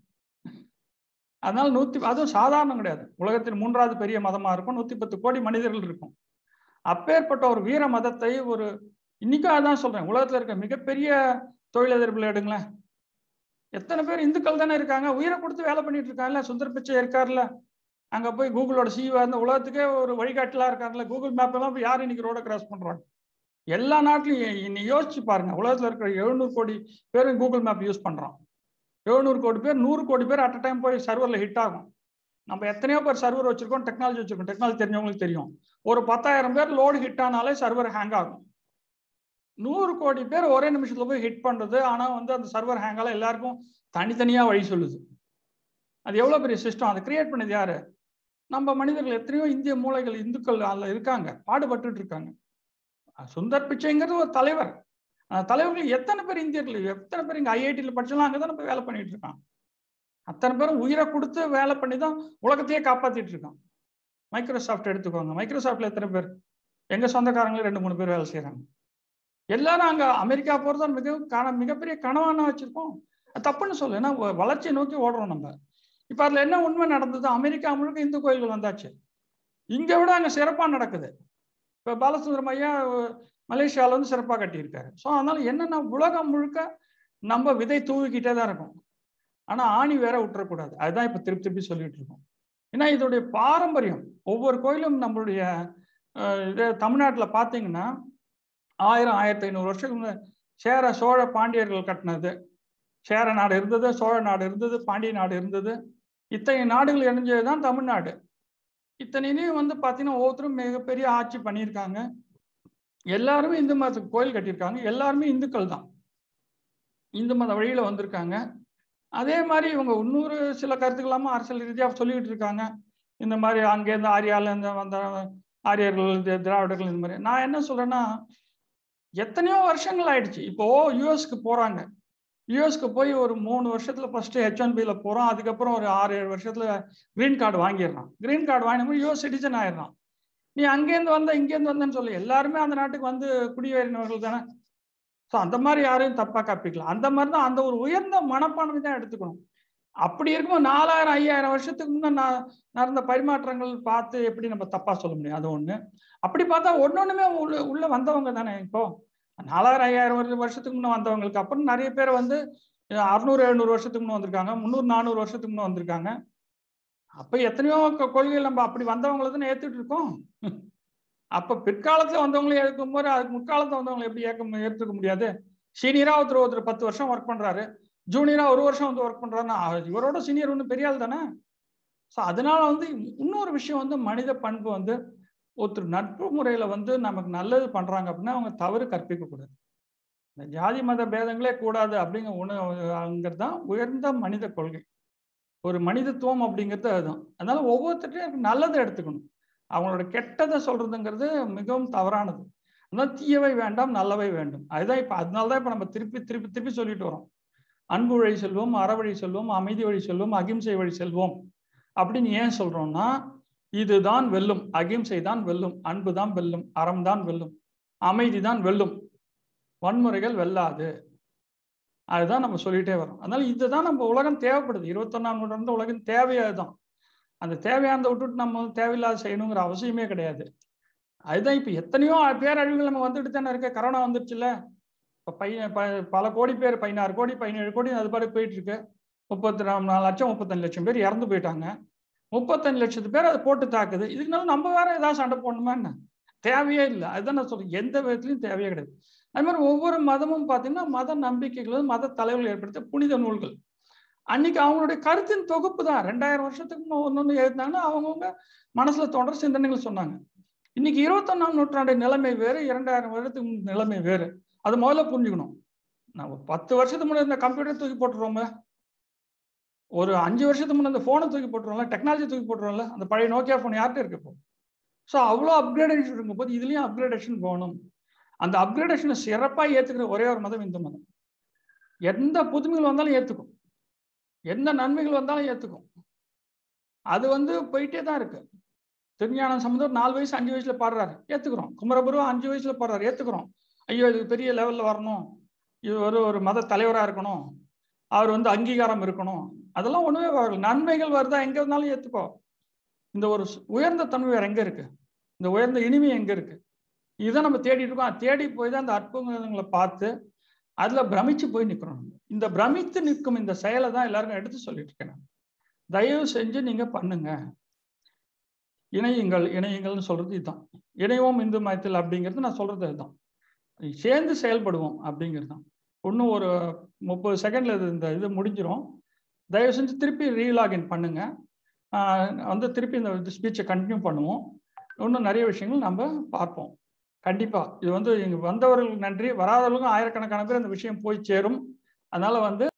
அதனால நூத்தி அதுவும் சாதாரணம் கிடையாது. உலகத்தின் மூன்றாவது பெரிய மதமா இருக்கும், நூத்தி பத்து கோடி மனிதர்கள் இருக்கும். அப்பேற்பட்ட ஒரு வீர மதத்தை ஒரு இன்னைக்கும் அதான் சொல்றேன், உலகத்துல இருக்க மிகப்பெரிய தொழிலதிபர்கள் எடுங்களேன், எத்தனை பேர் இந்துக்கள் தானே இருக்காங்க, உயிரை கொடுத்து வேலை பண்ணிட்டு இருக்காங்கல்ல. சுந்தர் பிச்சை இருக்காருல்ல, அங்க போய் கூகுளோட சிஇஓ இருந்த உலகத்துக்கே ஒரு வழிகாட்டலா இருக்காங்கல்ல, கூகுள் மேப் எல்லாம் யார் இன்னைக்கு ரோட கிராஸ் பண்றாங்க? எல்லா நாட்டிலையும் நீ யோசிச்சு பாருங்க, உலகத்துல இருக்கிற எழுநூறு கோடி பேர் கூகுள் மேப் யூஸ் பண்றோம். எழுநூறு கோடி பேர், நூறு கோடி பேர் அட் அ டைம் போய் சர்வர்ல ஹிட் ஆகும். நம்ம எத்தனையோ பேர் சர்வர் வச்சிருக்கோம், டெக்னாலஜி வச்சிருக்கோம். டெக்னாலஜி தெரிஞ்சவங்களுக்கு தெரியும், ஒரு பத்தாயிரம் பேர் லோடு ஹிட் ஆனாலே சர்வர் ஹேங் ஆகும். நூறு கோடி பேர் ஒரே நிமிஷத்துல போய் ஹிட் பண்றது. ஆனா வந்து அந்த சர்வர் ஹேங் ஆல எல்லாருக்கும் தனித்தனியா வழி சொல்லுது. அது எவ்வளவு பெரிய சிஸ்டம். அதை கிரியேட் பண்ணது யாரு? நம்ம மனிதர்கள். எத்தனையோ இந்திய மூளைகள், இந்துக்கள் அதுல இருக்காங்க, பாடுபட்டு இருக்காங்க. சுந்தர் பிச்சைங்கிறது ஒரு தலைவர். தலைவர்கள் எத்தனை பேர் இந்தியர்கள், எத்தனை பேர் இங்க ஐஐடியில் படிச்சாலும் அங்கதான் நம்ம வேலை பண்ணிட்டு இருக்கான். அத்தனை பேரும் உயிரை கொடுத்து வேலை பண்ணி தான் உலகத்தையே காப்பாத்திட்டு இருக்கான். மைக்ரோசாஃப்ட் எடுத்துக்கோங்க, மைக்ரோசாஃப்ட்ல எத்தனை பேர் எங்க சொந்தக்காரங்களும் ரெண்டு மூணு பேர் வேலை செய்யறாங்க. எல்லாரும் அங்க அமெரிக்கா போறதா மிக மிகப்பெரிய கனவான வச்சிருக்கோம். தப்புன்னு சொல்லு, ஏன்னா வளர்ச்சியை நோக்கி ஓடுறோம் நம்ம. இப்ப அதுல என்ன உண்மை நடந்தது? அமெரிக்கா முழுக்க இந்து கோயில்கள் வந்தாச்சு. இங்க விட அங்க சிறப்பா நடக்குது. இப்ப பாலசுந்தரம் ஐயா மலேசியால வந்து சிறப்பா கட்டியிருக்காரு. ஸோ அதனால என்னன்னா, உலகம் முழுக்க நம்ம விதை தூவிக்கிட்டே தான் இருக்கும். ஆனா ஆணி வேற விட்டுறக்கூடாது. அதுதான் இப்ப திருப்பி திருப்பி சொல்லிட்டு இருக்கோம். ஏன்னா இதோடைய பாரம்பரியம். ஒவ்வொரு கோயிலும் நம்மளுடைய இது தமிழ்நாட்டுல பாத்தீங்கன்னா ஆயிரம் ஆயிரத்தி ஐநூறு வருஷத்துக்கு சேர சோழ பாண்டியர்கள் கட்டினது. சேர நாடு இருந்தது, சோழ நாடு இருந்தது, பாண்டிய நாடு இருந்தது. இத்தனை நாடுகள் இணைஞ்சதுதான் தமிழ்நாடு. இத்தனையும் வந்து பாத்தீங்கன்னா ஒவ்வொருத்தரும் மிகப்பெரிய ஆட்சி பண்ணியிருக்காங்க. எல்லாருமே இந்து மதத்துக்கு கோயில் கட்டியிருக்காங்க. எல்லாருமே இந்துக்கள் தான், இந்து மத வழியில வந்திருக்காங்க. அதே மாதிரி இவங்க இன்னொரு சில கருத்துக்களாம அரசியல் ரீதியாக சொல்லிக்கிட்டு இருக்காங்க. இந்த மாதிரி அங்கேருந்து ஆரியால இருந்து வந்த ஆரியர்கள், திராவிடர்கள், இந்த மாதிரி. நான் என்ன சொல்றேன்னா, எத்தனையோ வருஷங்கள் ஆயிடுச்சு. இப்போ யூஎஸ்க்கு போறாங்க. யூஎஸ்க்கு போய் ஒரு மூணு வருஷத்துல ஃபர்ஸ்ட் ஹெச் ஒன் பில போறோம். அதுக்கப்புறம் ஒரு ஆறு ஏழு வருஷத்துல கிரீன் கார்டு வாங்கிடுறான். கிரீன் கார்டு வாங்கினோம், யூஎஸ் சிட்டிசன் ஆயிடுறான். நீ அங்கேருந்து வந்த இங்கேருந்து வந்தேன்னு சொல்லி எல்லாருமே அந்த நாட்டுக்கு வந்து குடியேறினவர்கள் தானே. ஸோ அந்த மாதிரி யாரையும் தப்பா காப்பிக்கலாம். அந்த மாதிரி தான் அந்த ஒரு உயர்ந்த மனப்பான்மை தான் எடுத்துக்கணும். அப்படி இருக்கும்போது நாலாயிரம் ஐயாயிரம் வருஷத்துக்கு முன்னே நான் நடந்த பரிமாற்றங்கள் பார்த்து எப்படி நம்ம தப்பா சொல்ல முடியும்? அது ஒண்ணு. அப்படி பார்த்தா ஒன்னொண்ணுமே உள்ள உள்ள வந்தவங்க தானே. இப்போ நாலாயிரம் ஐயாயிரம் வருஷத்துக்கு முன்னே வந்தவங்களுக்கு அப்புறம் நிறைய பேர் வந்து அறுநூறு எழுநூறு வருஷத்துக்கு முன்னே வந்திருக்காங்க, முந்நூறு நானூறு வருஷத்துக்கு முன்னே வந்திருக்காங்க. அப்ப எத்தனையோ கொள்கைகள் நம்ம அப்படி வந்தவங்களை தானே ஏத்துட்டு இருக்கோம். அப்ப பிற்காலத்துல வந்தவங்களை ஏற்கும் போது அதுக்கு முற்காலத்துல வந்தவங்களை எப்படி ஏற்க ஏற்றுக்க முடியாது? சீனியரா ஒருத்தர் ஒருத்தர் பத்து வருஷம் ஒர்க் பண்றாரு, ஜூனியரா ஒரு வருஷம் வந்து ஒர்க் பண்றாருன்னா இவரோட சீனியர் ஒன்றும் பெரிய ஆள் தானே. ஸோ அதனால வந்து இன்னொரு விஷயம் வந்து மனித பண்பு வந்து ஒருத்தர் நட்பு முறையில வந்து நமக்கு நல்லது பண்றாங்க அப்படின்னா அவங்க தவறு கற்பிக்க கூடாது. இந்த ஜாதி மத பேதங்களே கூடாது அப்படிங்கிற உணவுங்கிறது தான் உயர்ந்த மனித கொள்கை. ஒரு மனிதத்துவம் அப்படிங்கிறது அதுதான். அதனால ஒவ்வொருத்தரையும் நல்லதை எடுத்துக்கணும். அவங்களோட கெட்டதை சொல்றதுங்கிறது மிகவும் தவறானது. அதனால தீயவை வேண்டாம், நல்லவை வேண்டும். அதுதான் இப்ப அதனாலதான் இப்ப நம்ம திருப்பி திருப்பி திருப்பி சொல்லிட்டு வரோம். அன்பு வழி செல்வோம், அறவழி செல்வோம், அமைதி வழி செல்வோம், அகிம்சை வழி செல்வோம் அப்படின்னு ஏன் சொல்றோம்னா, இதுதான் வெல்லும். அகிம்சை தான் வெல்லும், அன்பு தான் வெல்லும், அறம் தான் வெல்லும், அமைதி தான் வெல்லும், வன்முறைகள் வெல்லாது. அதுதான் நம்ம சொல்லிட்டே வரோம். அதனால இதுதான் நம்ம உலகம் தேவைப்படுது. இருபத்தி ஒன்னாம் நூற்றாண்டு உலகம் தேவையா அதுதான். அந்த தேவையானதை விட்டுட்டு நம்ம தேவையில்லாத செய்யணுங்கிற அவசியமே கிடையாது. அதுதான் இப்ப எத்தனையோ பேரழிவுகள் நம்ம வந்துட்டு தானே இருக்க. கரோனா வந்துருச்சுல்ல, இப்ப பையன் பல கோடி பேர், பதினாறு கோடி பதினேழு கோடி அது பாட்டு போயிட்டு இருக்கு. முப்பத்தி நாலு லட்சம் முப்பத்தஞ்சு லட்சம் பேர் இறந்து போயிட்டாங்க. முப்பத்தஞ்சு லட்சத்து பேர் அதை போட்டு தாக்குது. இதுக்குனால நம்ம வேற ஏதாவது சண்டை போடணுமா என்ன? தேவையே இல்லை. அதுதான் நான் சொல்றேன், எந்த விதத்திலையும் தேவையே கிடையாது. அது மாதிரி ஒவ்வொரு மதமும் பார்த்தீங்கன்னா மத நம்பிக்கைகள், மத தலைவர்கள் ஏற்படுத்த புனித நூல்கள். அன்னைக்கு அவங்களுடைய கருத்தின் தொகுப்பு தான். ரெண்டாயிரம் வருஷத்துக்கு ஒன்னொன்னு எழுதினாங்கன்னா அவங்கவுங்க மனசுல தோன்ற சிந்தனைகள் சொன்னாங்க. இன்னைக்கு இருபத்தி ஒன்னாம் நூற்றாண்டு நிலைமை வேறு, இரண்டாயிரம் வருடத்துக்கு நிலைமை வேறு. அது முதல்ல புரிஞ்சுக்கணும். நான் பத்து வருஷத்துக்கு முன்னாடி இந்த கம்ப்யூட்டர் தூக்கி போட்டுருவோங்க, ஒரு அஞ்சு வருஷத்துக்கு முன்னாடி அந்த போனை தூக்கி போட்டுருவோம்ல, டெக்னாலஜி தூக்கி போட்டுருவோம்ல. அந்த பழைய நோக்கியா போன் யார்கிட்ட இருக்கு இப்போ? ஸோ அவ்வளோ அப்கிரேடேஷன் இருக்கும் போது இதுலயும் அப்கிரேடேஷன் போகணும். அந்த அப்கிரேடேஷனை சிறப்பாக ஏத்துக்கிற ஒரே ஒரு மதம் இந்து மதம். எந்த புதுமைகள் வந்தாலும் ஏத்துக்கும், எந்த நன்மைகள் வந்தாலும் ஏத்துக்கும். அது வந்து போயிட்டே தான் இருக்கு. திருஞான சம்பந்தர் நாலு வயசு அஞ்சு வயசுல பாடுறாரு, ஏத்துக்கிறோம். குமரகுரு அஞ்சு வயசுல பாடுறாரு, ஏத்துக்கிறோம். ஐயோ இது பெரிய லெவல்ல வரணும், இது ஒரு ஒரு மத தலைவரா இருக்கணும், அவர் வந்து அங்கீகாரம் இருக்கணும், அதெல்லாம் ஒண்ணுமே வரல. நன்மைகள் வருதா எங்க இருந்தாலும் ஏத்துக்கோ. இந்த ஒரு உயர்ந்த தன்மை வேற எங்க இருக்கு? இந்த உயர்ந்த இனிமை எங்க இருக்கு? இதுதான் நம்ம தேடிட்டு இருக்கோம். தேடி போய் தான் அந்த அற்புதங்களை பார்த்து அதுல பிரமிச்சு போய் நிக்கிறோம். இந்த பிரமித்து நிற்கும் இந்த செயலை தான் எல்லாருக்கும் எடுத்து சொல்லிட்டு இருக்கேன். தயவு செஞ்சு நீங்க பண்ணுங்க. இணையுங்கள் இணையுங்கள்னு சொல்றது இதுதான். இணைவோம் இந்து மயத்தில் அப்படிங்கிறது நான் சொல்றது இதுதான். சேர்ந்து செயல்படுவோம் அப்படிங்கிறது தான். இன்னும் ஒரு முப்பது செகண்ட்ல இது இந்த இது முடிஞ்சிடும். தயவு செஞ்சு திருப்பி ரீலாகின் பண்ணுங்க. வந்து திருப்பி இந்த ஸ்பீச்சை கண்டினியூ பண்ணுவோம். இன்னும் நிறைய விஷயங்கள் நம்ம பார்ப்போம். கண்டிப்பா இது வந்து இங்க வந்தவர்களுக்கு நன்றி, வராதவர்களுக்கும் ஆயிரக்கணக்கான பேர் அந்த விஷயம் போய் சேரும். அதனால வந்து